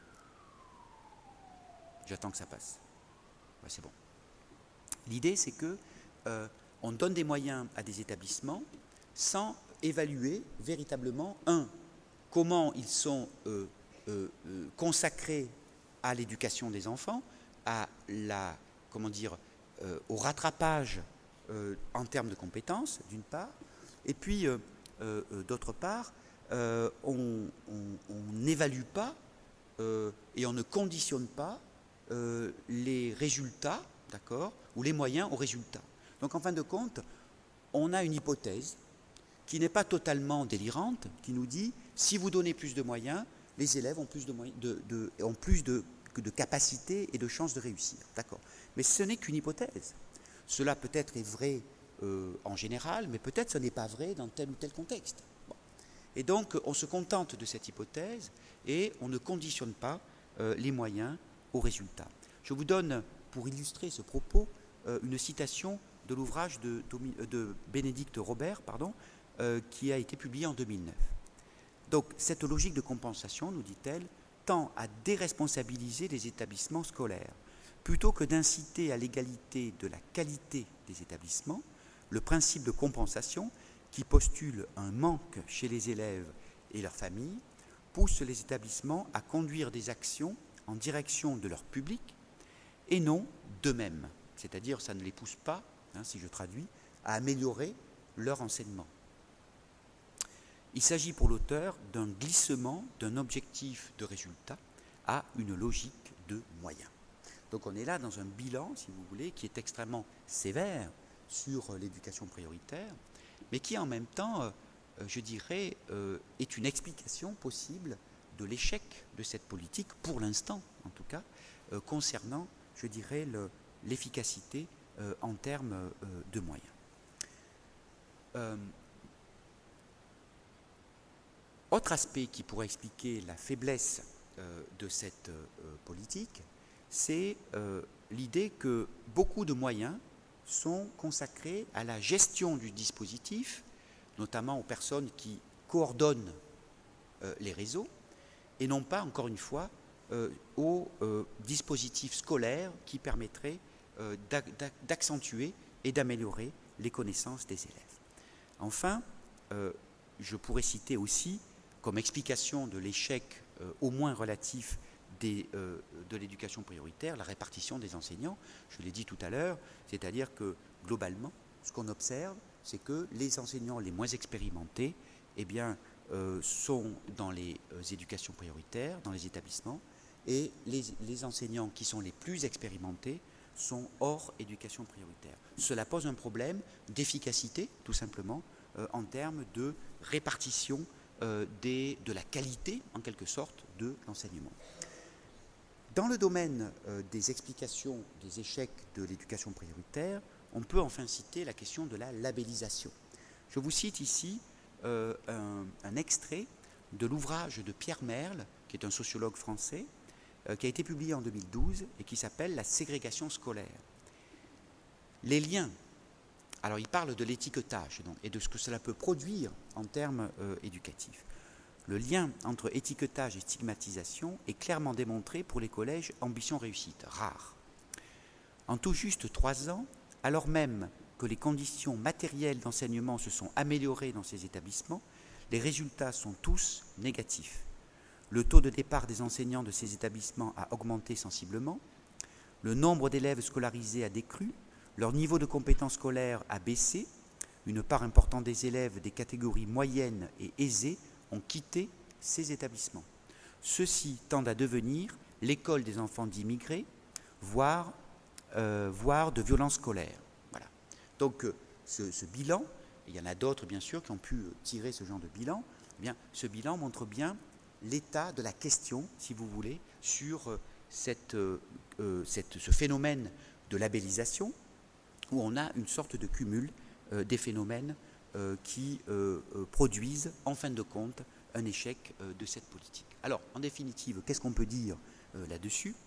j'attends que ça passe, ouais, c'est bon. L'idée, c'est que on donne des moyens à des établissements sans évaluer véritablement, comment ils sont consacrés à l'éducation des enfants, à au rattrapage en termes de compétences, d'une part, et puis d'autre part, on n'évalue pas et on ne conditionne pas les résultats, d'accord, ou les moyens aux résultats. Donc en fin de compte, on a une hypothèse qui n'est pas totalement délirante, qui nous dit si vous donnez plus de moyens, les élèves ont plus de capacités et de chances de réussir. D'accord. Mais ce n'est qu'une hypothèse. Cela peut-être est vrai en général, mais peut-être ce n'est pas vrai dans tel ou tel contexte. Bon. Et donc on se contente de cette hypothèse et on ne conditionne pas les moyens aux résultats. Je vous donne, pour illustrer ce propos, une citation de l'ouvrage de Bénédicte Robert, qui a été publié en 2009. Donc, cette logique de compensation, nous dit-elle, tend à déresponsabiliser les établissements scolaires. Plutôt que d'inciter à l'égalité de la qualité des établissements, le principe de compensation, qui postule un manque chez les élèves et leurs familles, pousse les établissements à conduire des actions en direction de leur public et non d'eux-mêmes. C'est-à-dire, ça ne les pousse pas, si je traduis, à améliorer leur enseignement. Il s'agit pour l'auteur d'un glissement d'un objectif de résultat à une logique de moyens. Donc on est là dans un bilan, si vous voulez, qui est extrêmement sévère sur l'éducation prioritaire, mais qui en même temps, je dirais, est une explication possible de l'échec de cette politique, pour l'instant en tout cas, concernant, je dirais, l'efficacité en termes de moyens. Autre aspect qui pourrait expliquer la faiblesse de cette politique, c'est l'idée que beaucoup de moyens sont consacrés à la gestion du dispositif, notamment aux personnes qui coordonnent les réseaux, et non pas, encore une fois, aux dispositifs scolaires qui permettraient d'accentuer et d'améliorer les connaissances des élèves. Enfin, je pourrais citer aussi, comme explication de l'échec au moins relatif de l'éducation prioritaire, la répartition des enseignants. Je l'ai dit tout à l'heure, c'est-à-dire que globalement, ce qu'on observe, c'est que les enseignants les moins expérimentés, eh bien, sont dans les éducations prioritaires, dans les établissements, et les enseignants qui sont les plus expérimentés sont hors éducation prioritaire. Cela pose un problème d'efficacité, tout simplement, en termes de répartition de la qualité, en quelque sorte, de l'enseignement. Dans le domaine des explications des échecs de l'éducation prioritaire, on peut enfin citer la question de la labellisation. Je vous cite ici un extrait de l'ouvrage de Pierre Merle, qui est un sociologue français, qui a été publié en 2012 et qui s'appelle « La ségrégation scolaire ». Les liens, alors il parle de l'étiquetage et de ce que cela peut produire en termes éducatifs. Le lien entre étiquetage et stigmatisation est clairement démontré pour les collèges ambition-réussite, rares. En tout juste 3 ans, alors même que les conditions matérielles d'enseignement se sont améliorées dans ces établissements, les résultats sont tous négatifs. Le taux de départ des enseignants de ces établissements a augmenté sensiblement, le nombre d'élèves scolarisés a décru, leur niveau de compétence scolaire a baissé, une part importante des élèves des catégories moyennes et aisées ont quitté ces établissements. Ceux-ci tendent à devenir l'école des enfants d'immigrés, voire de violences scolaires. Voilà. Donc ce bilan, et il y en a d'autres bien sûr qui ont pu tirer ce genre de bilan, eh bien, ce bilan montre bien l'état de la question, si vous voulez, sur ce phénomène de labellisation, où on a une sorte de cumul des phénomènes qui produisent, en fin de compte, un échec de cette politique. Alors, en définitive, qu'est-ce qu'on peut dire là-dessus?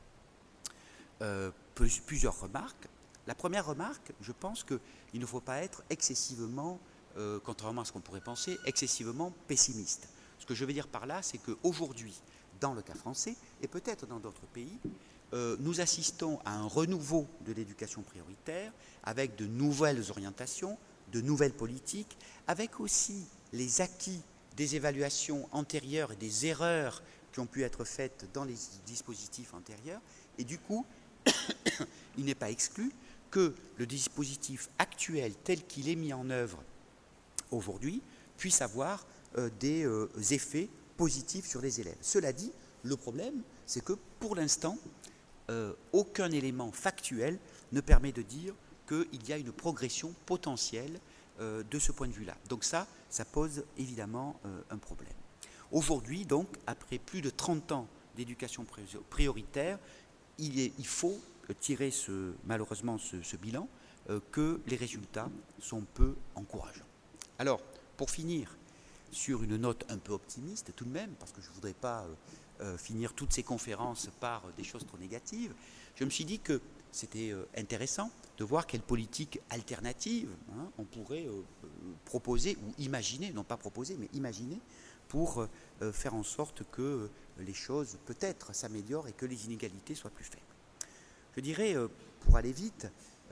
Plusieurs remarques. La première remarque, je pense qu'il ne faut pas être excessivement, contrairement à ce qu'on pourrait penser, excessivement pessimiste. Ce que je veux dire par là, c'est qu'aujourd'hui, dans le cas français, et peut-être dans d'autres pays, nous assistons à un renouveau de l'éducation prioritaire, avec de nouvelles orientations, de nouvelles politiques, avec aussi les acquis des évaluations antérieures et des erreurs qui ont pu être faites dans les dispositifs antérieurs. Et du coup, il n'est pas exclu que le dispositif actuel, tel qu'il est mis en œuvre aujourd'hui, puisse avoir des effets positifs sur les élèves. Cela dit, le problème, c'est que pour l'instant, aucun élément factuel ne permet de dire qu'il y a une progression potentielle de ce point de vue-là. Donc ça pose évidemment un problème. Aujourd'hui, donc, après plus de 30 ans d'éducation prioritaire, il faut tirer malheureusement ce bilan, que les résultats sont peu encourageants. Alors, pour finir sur une note un peu optimiste tout de même, parce que je ne voudrais pas finir toutes ces conférences par des choses trop négatives, je me suis dit que c'était intéressant de voir quelle politique alternative on pourrait proposer ou imaginer, non pas proposer, mais imaginer pour faire en sorte que les choses peut-être s'améliorent et que les inégalités soient plus faibles. Je dirais, pour aller vite,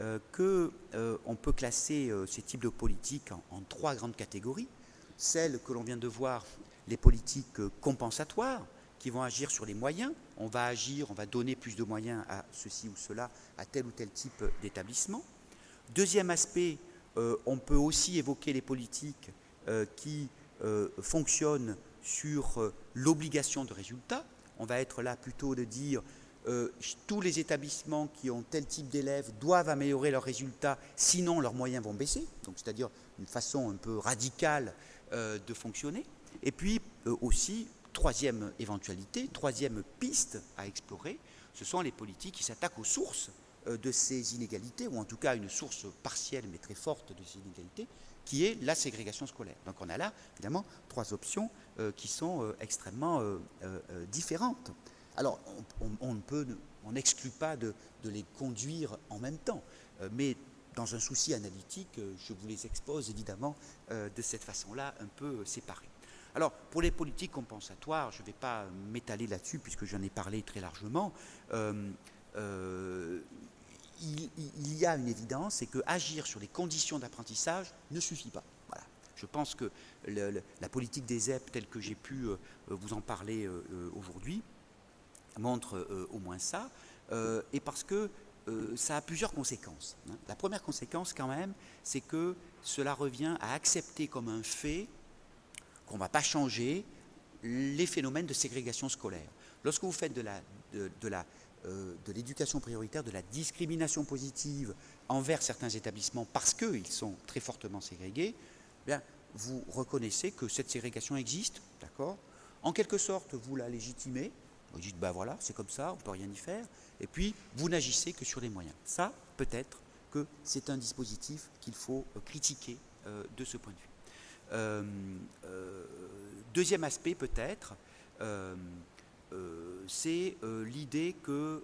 qu'on peut classer ces types de politiques en 3 grandes catégories. Celles que l'on vient de voir, les politiques compensatoires, qui vont agir sur les moyens. On va donner plus de moyens à ceci ou cela, à tel ou tel type d'établissement. Deuxième aspect, on peut aussi évoquer les politiques qui fonctionnent sur l'obligation de résultat. On va être là plutôt de dire tous les établissements qui ont tel type d'élèves doivent améliorer leurs résultats, sinon leurs moyens vont baisser. Donc c'est-à-dire une façon un peu radicale de fonctionner. Et puis aussi, troisième éventualité, troisième piste à explorer, ce sont les politiques qui s'attaquent aux sources de ces inégalités, ou en tout cas une source partielle mais très forte de ces inégalités, qui est la ségrégation scolaire. Donc on a là, évidemment, trois options qui sont extrêmement différentes. Alors on n'exclut pas de les conduire en même temps, mais dans un souci analytique, je vous les expose évidemment de cette façon-là, un peu séparée. Alors, pour les politiques compensatoires, je ne vais pas m'étaler là-dessus puisque j'en ai parlé très largement. Il y a une évidence, c'est que agir sur les conditions d'apprentissage ne suffit pas. Voilà. Je pense que la politique des ZEP, telle que j'ai pu vous en parler aujourd'hui, montre au moins ça, et parce que ça a plusieurs conséquences. Hein. La première conséquence, quand même, c'est que cela revient à accepter comme un fait qu'on ne va pas changer les phénomènes de ségrégation scolaire. Lorsque vous faites de l'éducation prioritaire, de la discrimination positive envers certains établissements parce qu'ils sont très fortement ségrégés, eh bien, vous reconnaissez que cette ségrégation existe, d'accord? En quelque sorte, vous la légitimez, vous dites, ben voilà, c'est comme ça, on ne peut rien y faire, et puis vous n'agissez que sur les moyens. Ça, peut-être que c'est un dispositif qu'il faut critiquer de ce point de vue. Deuxième aspect, peut-être, c'est l'idée que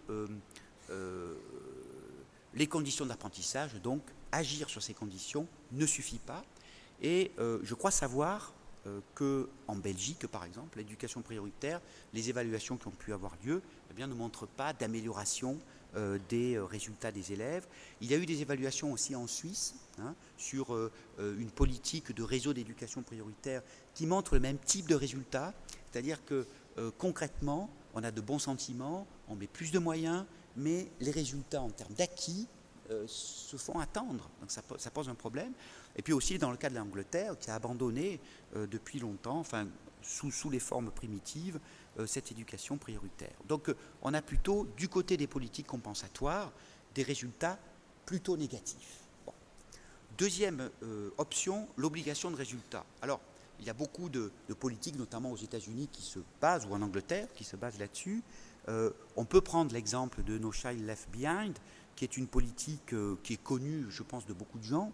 les conditions d'apprentissage, donc agir sur ces conditions, ne suffit pas. Et je crois savoir qu'en Belgique, par exemple, l'éducation prioritaire, les évaluations qui ont pu avoir lieu, eh bien, ne montrent pas d'amélioration des résultats des élèves. Il y a eu des évaluations aussi en Suisse hein, sur une politique de réseau d'éducation prioritaire qui montre le même type de résultats, c'est-à-dire que concrètement, on a de bons sentiments, on met plus de moyens, mais les résultats en termes d'acquis se font attendre. Donc ça pose un problème. Et puis aussi dans le cas de l'Angleterre, qui a abandonné depuis longtemps, enfin sous les formes primitives, cette éducation prioritaire. Donc on a plutôt, du côté des politiques compensatoires, des résultats plutôt négatifs. Bon. Deuxième option, l'obligation de résultat. Alors, il y a beaucoup de politiques, notamment aux États-Unis, qui se basent, ou en Angleterre, qui se basent là-dessus. On peut prendre l'exemple de No Child Left Behind, qui est une politique qui est connue, je pense, de beaucoup de gens.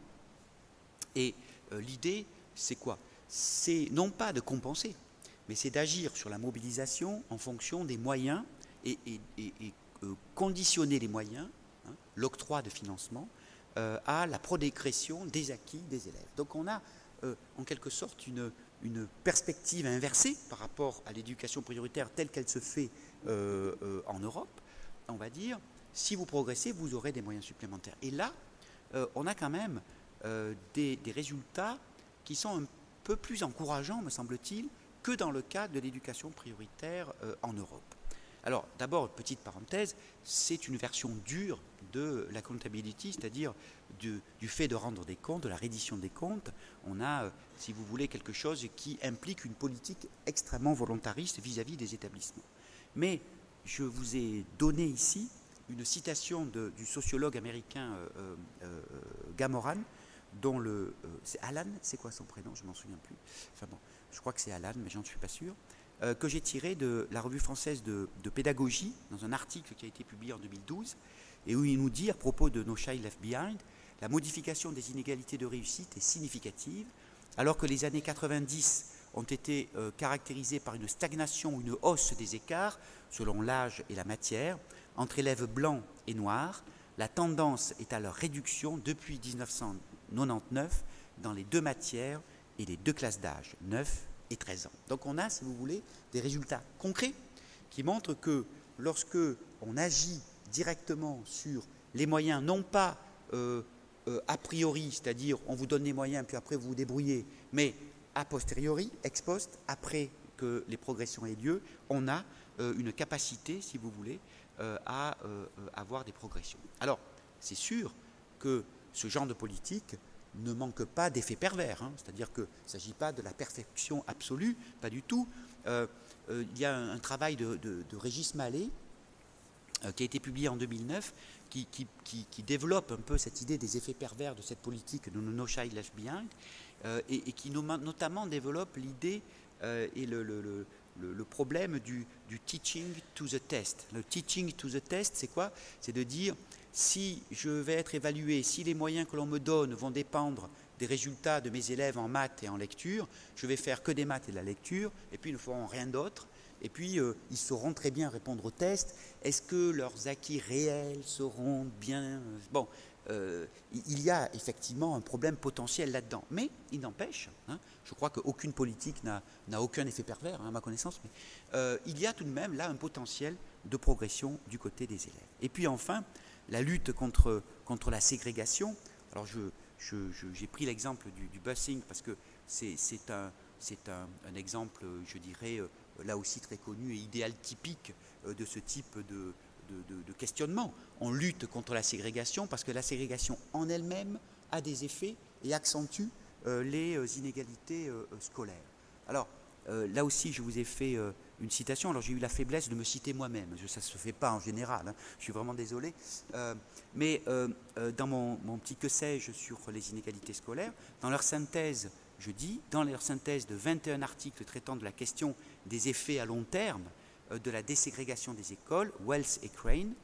Et l'idée, c'est quoi? C'est non pas de compenser, mais c'est d'agir sur la mobilisation en fonction des moyens et conditionner les moyens, hein, l'octroi de financement, à la progression des acquis des élèves. Donc on a en quelque sorte une perspective inversée par rapport à l'éducation prioritaire telle qu'elle se fait en Europe. On va dire, si vous progressez, vous aurez des moyens supplémentaires. Et là, on a quand même des résultats qui sont un peu plus encourageants, me semble-t-il, que dans le cas de l'éducation prioritaire en Europe. Alors, d'abord, petite parenthèse, c'est une version dure de l'accountability, c'est-à-dire du fait de rendre des comptes, de la reddition des comptes. On a, si vous voulez, quelque chose qui implique une politique extrêmement volontariste vis-à-vis des établissements. Mais je vous ai donné ici une citation du sociologue américain Gamoran, dont c'est Alan, c'est quoi son prénom? Je ne m'en souviens plus. Enfin bon, je crois que c'est Alan, mais j'en suis pas sûr. Que j'ai tiré de la revue française de pédagogie, dans un article qui a été publié en 2012, et où il nous dit, à propos de No Child Left Behind, la modification des inégalités de réussite est significative, alors que les années 90 ont été caractérisées par une stagnation ou une hausse des écarts, selon l'âge et la matière, entre élèves blancs et noirs. La tendance est à leur réduction depuis 1999 dans les deux matières et les deux classes d'âge, 9 et 13 ans. Donc on a, si vous voulez, des résultats concrets qui montrent que lorsque on agit directement sur les moyens, non pas a priori, c'est-à-dire on vous donne les moyens puis après vous vous débrouillez, mais a posteriori, ex post, après que les progressions aient lieu, on a une capacité, si vous voulez, à avoir des progressions. Alors, c'est sûr que ce genre de politique ne manque pas d'effets pervers, hein, c'est-à-dire qu'il ne s'agit pas de la perfection absolue, pas du tout. Il y a un travail de Régis Mallet qui a été publié en 2009 qui développe un peu cette idée des effets pervers de cette politique de No Child Left Behind et qui notamment développe l'idée et le problème du teaching to the test. Le teaching to the test, c'est quoi? C'est de dire si je vais être évalué, si les moyens que l'on me donne vont dépendre des résultats de mes élèves en maths et en lecture, je vais faire que des maths et de la lecture, et puis ils ne feront rien d'autre. Et puis, ils sauront très bien répondre aux tests. Est-ce que leurs acquis réels seront bien... Bon, il y a effectivement un problème potentiel là-dedans. Mais il n'empêche, hein, je crois qu'aucune politique n'a aucun effet pervers, hein, à ma connaissance, mais il y a tout de même là un potentiel de progression du côté des élèves. Et puis enfin, la lutte contre la ségrégation. Alors j'ai pris l'exemple du busing parce que c'est un exemple, je dirais, là aussi très connu et idéal typique de ce type de questionnement. On lutte contre la ségrégation parce que la ségrégation en elle-même a des effets et accentue les inégalités scolaires. Alors, là aussi, je vous ai fait une citation. Alors, j'ai eu la faiblesse de me citer moi-même. Ça ne se fait pas en général, hein. Je suis vraiment désolé. Mais dans mon petit que sais-je sur les inégalités scolaires, dans leur synthèse, je dis, dans leur synthèse de 21 articles traitant de la question des effets à long terme de la déségrégation des écoles, Wells et Crane,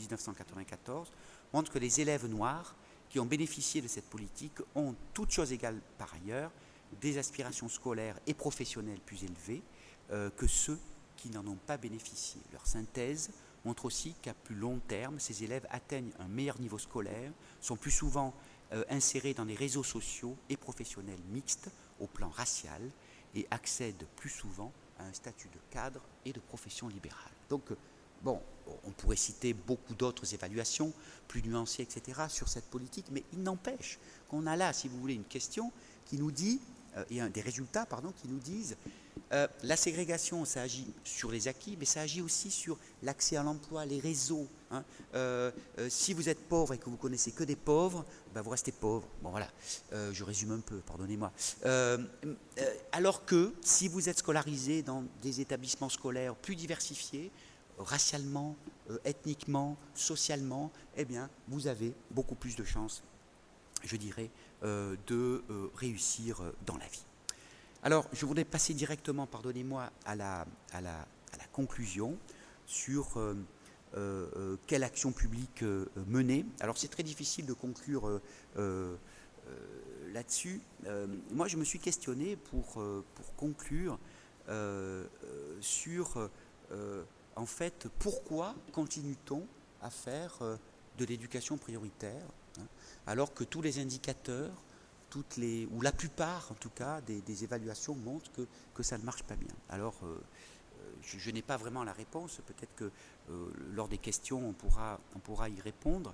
1994, montrent que les élèves noirs qui ont bénéficié de cette politique ont, toutes choses égales par ailleurs, des aspirations scolaires et professionnelles plus élevées que ceux qui n'en ont pas bénéficié. Leur synthèse montre aussi qu'à plus long terme, ces élèves atteignent un meilleur niveau scolaire, sont plus souvent insérés dans des réseaux sociaux et professionnels mixtes au plan racial et accèdent plus souvent à un statut de cadre et de profession libérale. Donc, bon, on pourrait citer beaucoup d'autres évaluations plus nuancées, etc., sur cette politique, mais il n'empêche qu'on a là, si vous voulez, une question qui nous dit, et des résultats, pardon, qui nous disent la ségrégation, ça agit sur les acquis, mais ça agit aussi sur l'accès à l'emploi, les réseaux. Hein. Si vous êtes pauvre et que vous connaissez que des pauvres, ben vous restez pauvre. Bon voilà, je résume un peu, pardonnez-moi. Alors que si vous êtes scolarisé dans des établissements scolaires plus diversifiés, racialement, ethniquement, socialement, eh bien, vous avez beaucoup plus de chances, je dirais, de réussir dans la vie. Alors, je voudrais passer directement, pardonnez-moi, à la conclusion sur quelle action publique mener. Alors, c'est très difficile de conclure là-dessus. Moi, je me suis questionné pour conclure sur, en fait, pourquoi continue-t-on à faire de l'éducation prioritaire, hein, alors que tous les indicateurs, ou la plupart en tout cas des évaluations montrent que ça ne marche pas bien. Alors je n'ai pas vraiment la réponse, peut-être que lors des questions on pourra y répondre.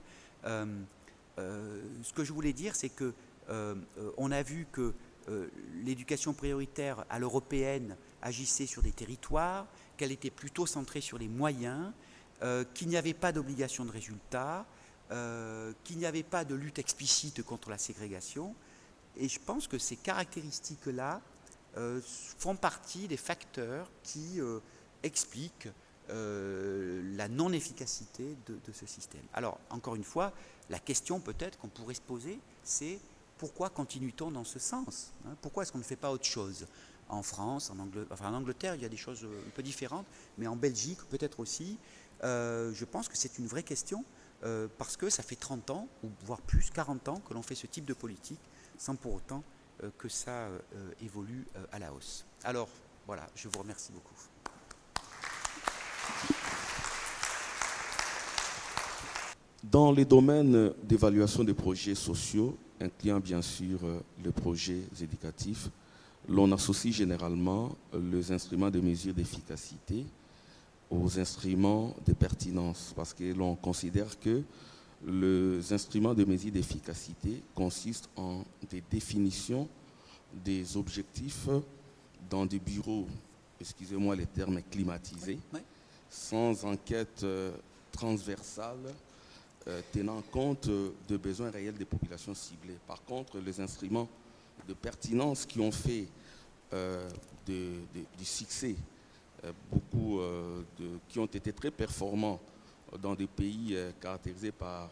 Ce que je voulais dire, c'est que on a vu que l'éducation prioritaire à l'européenne agissait sur des territoires, qu'elle était plutôt centrée sur les moyens, qu'il n'y avait pas d'obligation de résultat, qu'il n'y avait pas de lutte explicite contre la ségrégation. Et je pense que ces caractéristiques-là font partie des facteurs qui expliquent la non-efficacité de ce système. Alors, encore une fois, la question peut-être qu'on pourrait se poser, c'est pourquoi continue-t-on dans ce sens, hein? Pourquoi est-ce qu'on ne fait pas autre chose? En France, en Angleterre, il y a des choses un peu différentes, mais en Belgique peut-être aussi. Je pense que c'est une vraie question, parce que ça fait 30 ans, ou voire plus, 40 ans, que l'on fait ce type de politique, sans pour autant que ça évolue à la hausse. Alors, voilà, je vous remercie beaucoup. Dans les domaines d'évaluation des projets sociaux, incluant bien sûr les projets éducatifs, l'on associe généralement les instruments de mesure d'efficacité aux instruments de pertinence, parce que l'on considère que les instruments de mesure d'efficacité consistent en des définitions des objectifs dans des bureaux, excusez-moi les termes climatisés, sans enquête transversale, tenant compte de besoins réels des populations ciblées. Par contre, les instruments de pertinence qui ont fait du succès, qui ont été très performants dans des pays caractérisés par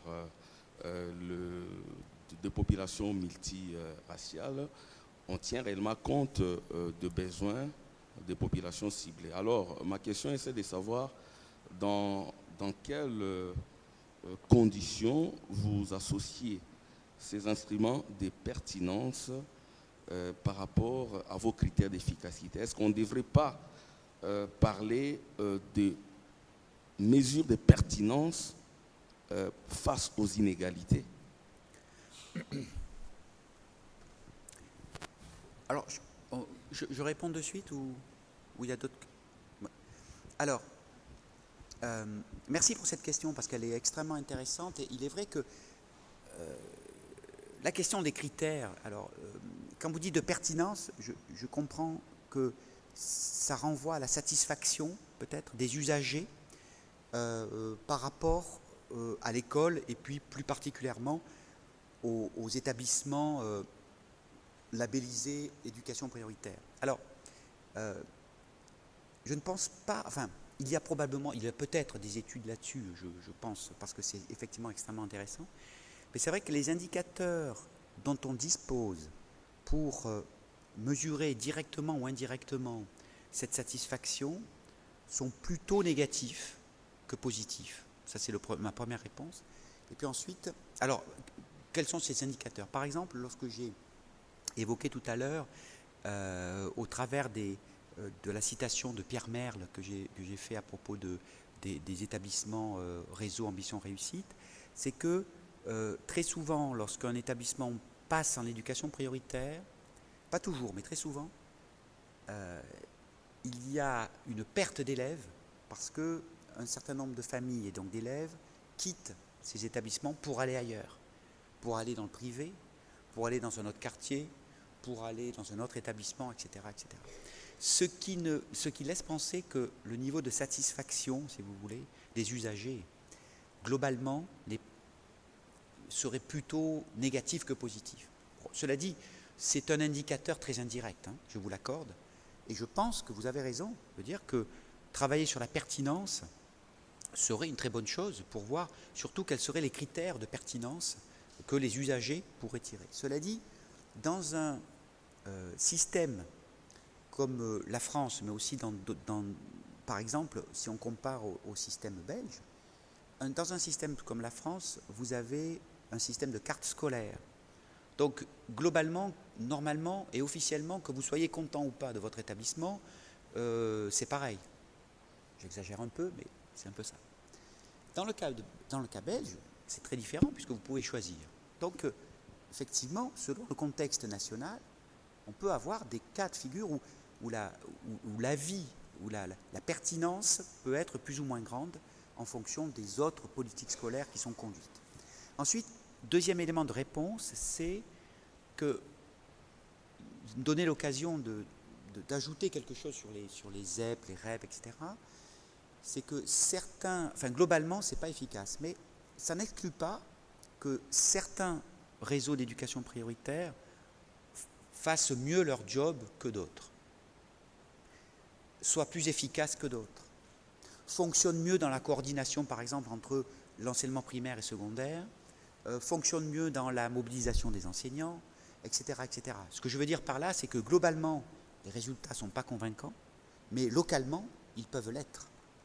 des populations multiraciales, on tient réellement compte de besoins des populations ciblées. Alors, ma question est de savoir dans quelle conditions vous associez ces instruments de pertinence par rapport à vos critères d'efficacité? Est-ce qu'on ne devrait pas parler de mesures de pertinence face aux inégalités? Alors, je réponds de suite ou il y a d'autres... Alors, merci pour cette question parce qu'elle est extrêmement intéressante et il est vrai que la question des critères, alors, quand vous dites de pertinence, je comprends que ça renvoie à la satisfaction peut-être des usagers par rapport à l'école et puis plus particulièrement aux établissements labellisés éducation prioritaire. Alors, je ne pense pas, enfin, il y a peut-être des études là-dessus, je pense, parce que c'est effectivement extrêmement intéressant, mais c'est vrai que les indicateurs dont on dispose pour mesurer directement ou indirectement cette satisfaction sont plutôt négatifs que positifs. Ça, c'est ma première réponse. Et puis ensuite, alors, quels sont ces indicateurs? Par exemple, lorsque j'ai évoqué tout à l'heure, au travers de la citation de Pierre Merle que j'ai fait à propos des établissements réseau ambition réussite, c'est que très souvent, lorsqu'un établissement passe en éducation prioritaire, pas toujours, mais très souvent, il y a une perte d'élèves parce qu'un certain nombre de familles et donc d'élèves quittent ces établissements pour aller ailleurs, pour aller dans le privé, pour aller dans un autre quartier, pour aller dans un autre établissement, etc. etc. Ce qui laisse penser que le niveau de satisfaction, si vous voulez, des usagers, globalement, serait plutôt négatif que positif. Bon, cela dit, c'est un indicateur très indirect, hein, je vous l'accorde, et je pense que vous avez raison de dire que travailler sur la pertinence serait une très bonne chose pour voir surtout quels seraient les critères de pertinence que les usagers pourraient tirer. Cela dit, dans un système comme la France, mais aussi par exemple, si on compare au système belge, dans un système comme la France, vous avez un système de carte scolaire. Donc, globalement, normalement et officiellement, que vous soyez content ou pas de votre établissement, c'est pareil. J'exagère un peu, mais c'est un peu ça. Dans le cas belge, c'est très différent puisque vous pouvez choisir. Donc, effectivement, selon le contexte national, on peut avoir des cas de figure où l'avis, où la pertinence peut être plus ou moins grande en fonction des autres politiques scolaires qui sont conduites. Ensuite, deuxième élément de réponse, c'est que vous me donnez l'occasion d'ajouter quelque chose sur les ZEP, les REP, etc. C'est que globalement, ce n'est pas efficace, mais ça n'exclut pas que certains réseaux d'éducation prioritaire fassent mieux leur job que d'autres, soient plus efficaces que d'autres, fonctionnent mieux dans la coordination, par exemple, entre l'enseignement primaire et secondaire, fonctionnent mieux dans la mobilisation des enseignants, etc., etc. Ce que je veux dire par là, c'est que globalement, les résultats ne sont pas convaincants, mais localement, ils peuvent l'être.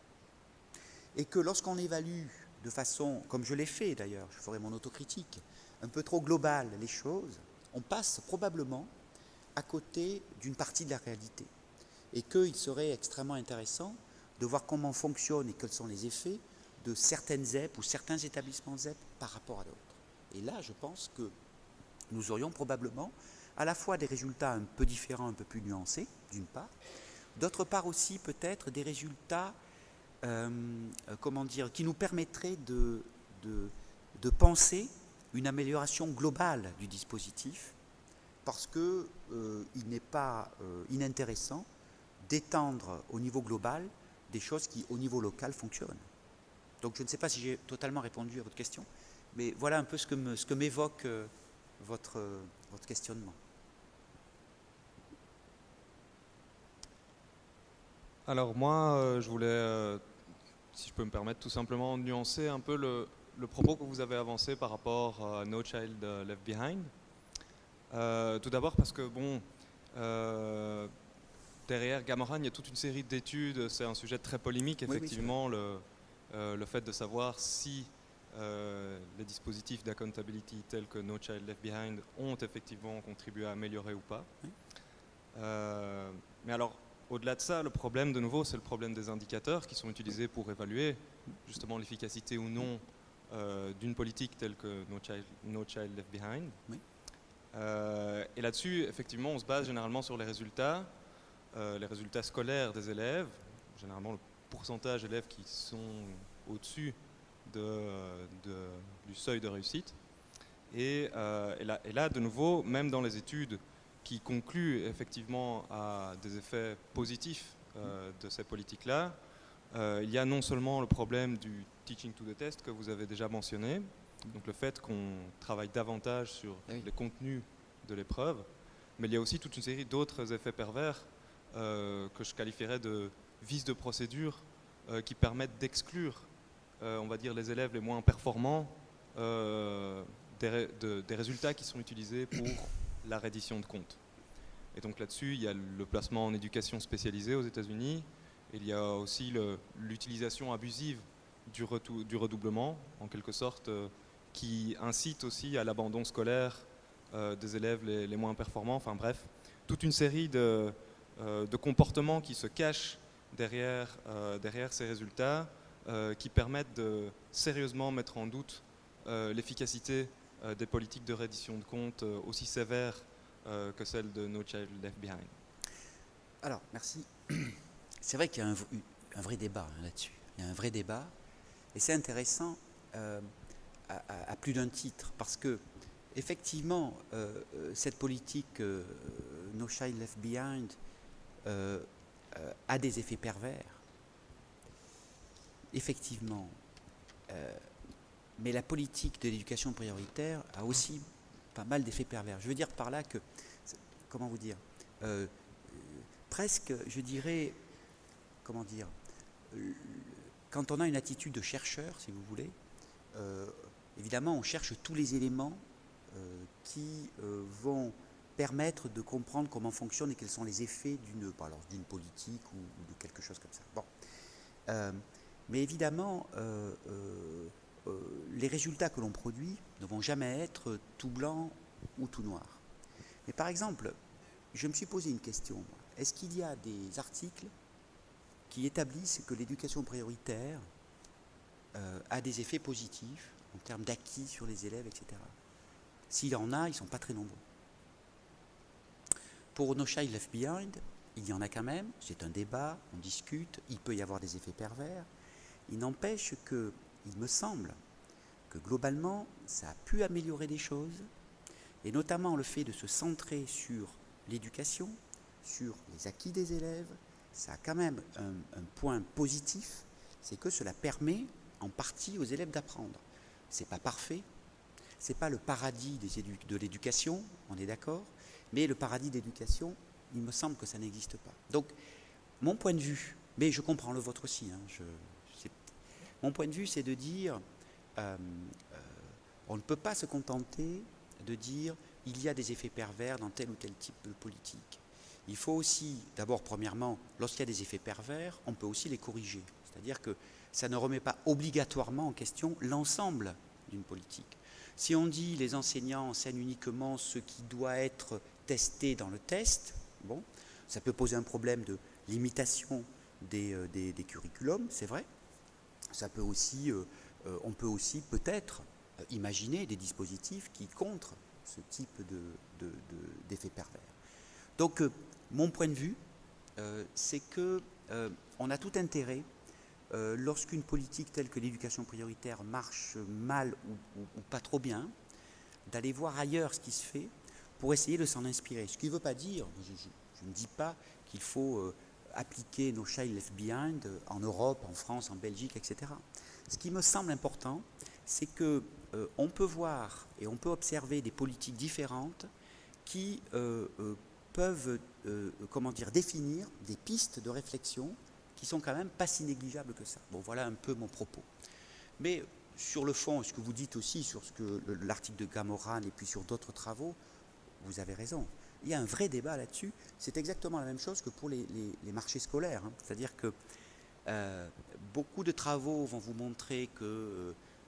Et que lorsqu'on évalue de façon, comme je l'ai fait d'ailleurs, je ferai mon autocritique, un peu trop globale les choses, on passe probablement à côté d'une partie de la réalité. Et qu'il serait extrêmement intéressant de voir comment fonctionnent et quels sont les effets de certaines ZEP ou certains établissements ZEP par rapport à d'autres. Et là, je pense que nous aurions probablement à la fois des résultats un peu différents, un peu plus nuancés, d'une part, d'autre part aussi peut-être des résultats qui nous permettraient de penser une amélioration globale du dispositif, parce qu'il n'est pas inintéressant d'étendre au niveau global des choses qui, au niveau local, fonctionnent. Donc je ne sais pas si j'ai totalement répondu à votre question, mais voilà un peu ce que m'évoque votre questionnement. Alors moi, je voulais, si je peux me permettre, tout simplement nuancer un peu le propos que vous avez avancé par rapport à No Child Left Behind. Tout d'abord parce que, bon, derrière Gamoran, il y a toute une série d'études, c'est un sujet très polémique, effectivement, oui, le fait de savoir si les dispositifs d'accountability tels que No Child Left Behind ont effectivement contribué à améliorer ou pas. Oui. Mais alors, au-delà de ça, le problème de nouveau, c'est le problème des indicateurs qui sont utilisés pour évaluer justement l'efficacité ou non d'une politique telle que No Child Left Behind. Oui. Et là-dessus, effectivement, on se base généralement sur les résultats scolaires des élèves, généralement le pourcentage d'élèves qui sont au-dessus du seuil de réussite. Et là, de nouveau, même dans les études qui concluent effectivement à des effets positifs de ces politiques-là, il y a non seulement le problème du teaching to the test que vous avez déjà mentionné, donc le fait qu'on travaille davantage sur les contenus de l'épreuve, mais il y a aussi toute une série d'autres effets pervers que je qualifierais de vices de procédure qui permettent d'exclure, on va dire, les élèves les moins performants des résultats qui sont utilisés pour la reddition de comptes. Et donc là-dessus, il y a le placement en éducation spécialisée aux États-Unis, il y a aussi l'utilisation abusive du redoublement, en quelque sorte, qui incite aussi à l'abandon scolaire des élèves les moins performants. Enfin bref, toute une série de comportements qui se cachent derrière ces résultats, qui permettent de sérieusement mettre en doute l'efficacité des politiques de reddition de comptes aussi sévères que celles de No Child Left Behind. Alors, merci. C'est vrai qu'il y a un vrai débat là-dessus. Il y a un vrai débat. Et c'est intéressant à plus d'un titre. Parce que, effectivement, cette politique No Child Left Behind a des effets pervers. Effectivement. Mais la politique de l'éducation prioritaire a aussi pas mal d'effets pervers. Je veux dire par là que, comment vous dire, presque, je dirais, comment dire, quand on a une attitude de chercheur, si vous voulez, évidemment, on cherche tous les éléments qui vont permettre de comprendre comment fonctionne et quels sont les effets d'une politique ou de quelque chose comme ça. Bon. Mais évidemment, les résultats que l'on produit ne vont jamais être tout blanc ou tout noir. Mais par exemple, je me suis posé une question. Est-ce qu'il y a des articles qui établissent que l'éducation prioritaire a des effets positifs en termes d'acquis sur les élèves, etc. S'il y en a, ils ne sont pas très nombreux. Pour No Child Left Behind, il y en a quand même, c'est un débat, on discute, il peut y avoir des effets pervers. Il n'empêche que, il me semble, que globalement, ça a pu améliorer des choses, et notamment le fait de se centrer sur l'éducation, sur les acquis des élèves, ça a quand même un point positif, c'est que cela permet en partie aux élèves d'apprendre. C'est pas parfait, c'est pas le paradis de l'éducation, on est d'accord, mais le paradis d'éducation, il me semble que ça n'existe pas. Donc, mon point de vue, mais je comprends le vôtre aussi, mon point de vue, c'est de dire, on ne peut pas se contenter de dire il y a des effets pervers dans tel ou tel type de politique. Il faut aussi, d'abord, premièrement, lorsqu'il y a des effets pervers, on peut aussi les corriger. C'est-à-dire que ça ne remet pas obligatoirement en question l'ensemble d'une politique. Si on dit les enseignants enseignent uniquement ce qui doit être testé dans le test, bon, ça peut poser un problème de limitation des curriculums, c'est vrai. Ça peut aussi, on peut aussi peut-être imaginer des dispositifs qui contrent ce type d'effets pervers. Donc, mon point de vue, c'est que on a tout intérêt, lorsqu'une politique telle que l'éducation prioritaire marche mal ou pas trop bien, d'aller voir ailleurs ce qui se fait pour essayer de s'en inspirer. Ce qui ne veut pas dire, je ne dis pas qu'il faut appliquer No Child Left Behind en Europe, en France, en Belgique, etc. Ce qui me semble important, c'est qu'on peut voir et on peut observer des politiques différentes qui peuvent définir des pistes de réflexion qui sont quand même pas si négligeables que ça. Bon, voilà un peu mon propos. Mais sur le fond, ce que vous dites aussi sur l'article de Gamoran et puis sur d'autres travaux, vous avez raison. Il y a un vrai débat là-dessus. C'est exactement la même chose que pour les marchés scolaires. C'est-à-dire que beaucoup de travaux vont vous montrer que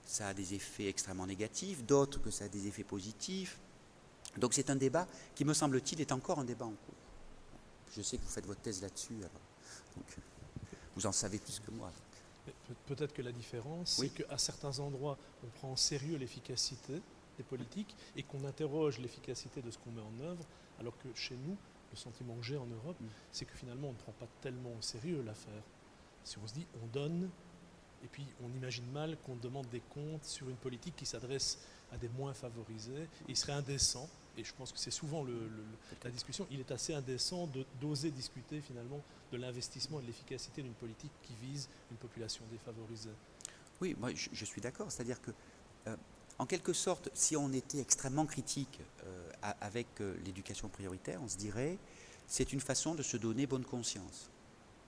ça a des effets extrêmement négatifs, d'autres que ça a des effets positifs. Donc c'est un débat qui, me semble-t-il, est encore un débat en cours. Je sais que vous faites votre thèse là-dessus, alors donc, vous en savez plus que moi. Peut-être que la différence, Oui. c'est qu'à certains endroits, on prend en sérieux l'efficacité des politiques et qu'on interroge l'efficacité de ce qu'on met en œuvre, alors que chez nous, le sentiment que j'ai en Europe, c'est que finalement, on ne prend pas tellement au sérieux l'affaire. Si on se dit, on donne, et puis on imagine mal qu'on demande des comptes sur une politique qui s'adresse à des moins favorisés, il serait indécent, et je pense que c'est souvent la discussion, il est assez indécent d'oser discuter finalement de l'investissement et de l'efficacité d'une politique qui vise une population défavorisée. Oui, moi je suis d'accord, c'est-à-dire que, en quelque sorte, si on était extrêmement critique avec l'éducation prioritaire, on se dirait, c'est une façon de se donner bonne conscience. D'accord ?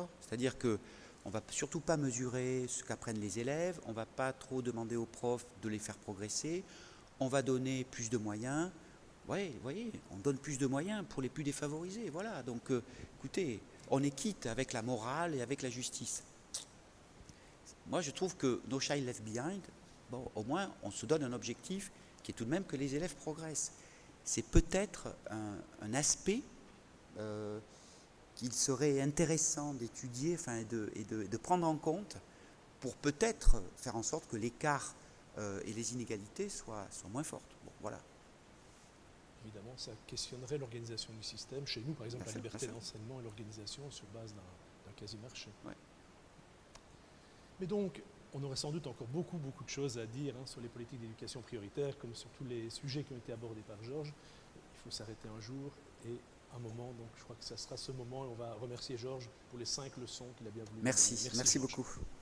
C'est-à-dire que on ne va surtout pas mesurer ce qu'apprennent les élèves, on ne va pas trop demander aux profs de les faire progresser, on va donner plus de moyens. Oui, vous voyez, on donne plus de moyens pour les plus défavorisés. Voilà, donc écoutez, on est quitte avec la morale et avec la justice. Moi, je trouve que No Child Left Behind, bon, au moins, on se donne un objectif qui est tout de même que les élèves progressent. C'est peut-être un aspect qu'il serait intéressant d'étudier, enfin, et de prendre en compte pour peut-être faire en sorte que l'écart et les inégalités soient moins fortes. Bon, voilà. Évidemment, ça questionnerait l'organisation du système. Chez nous, par exemple, la liberté bien sûr. d'enseignement et l'organisation sur base d'un quasi-marché. Ouais. Mais donc, on aurait sans doute encore beaucoup de choses à dire sur les politiques d'éducation prioritaire, comme sur tous les sujets qui ont été abordés par Georges. Il faut s'arrêter un jour et un moment, donc je crois que ça sera ce moment, et on va remercier Georges pour les 5 leçons qu'il a bien voulu nous donner. Merci Georges. beaucoup.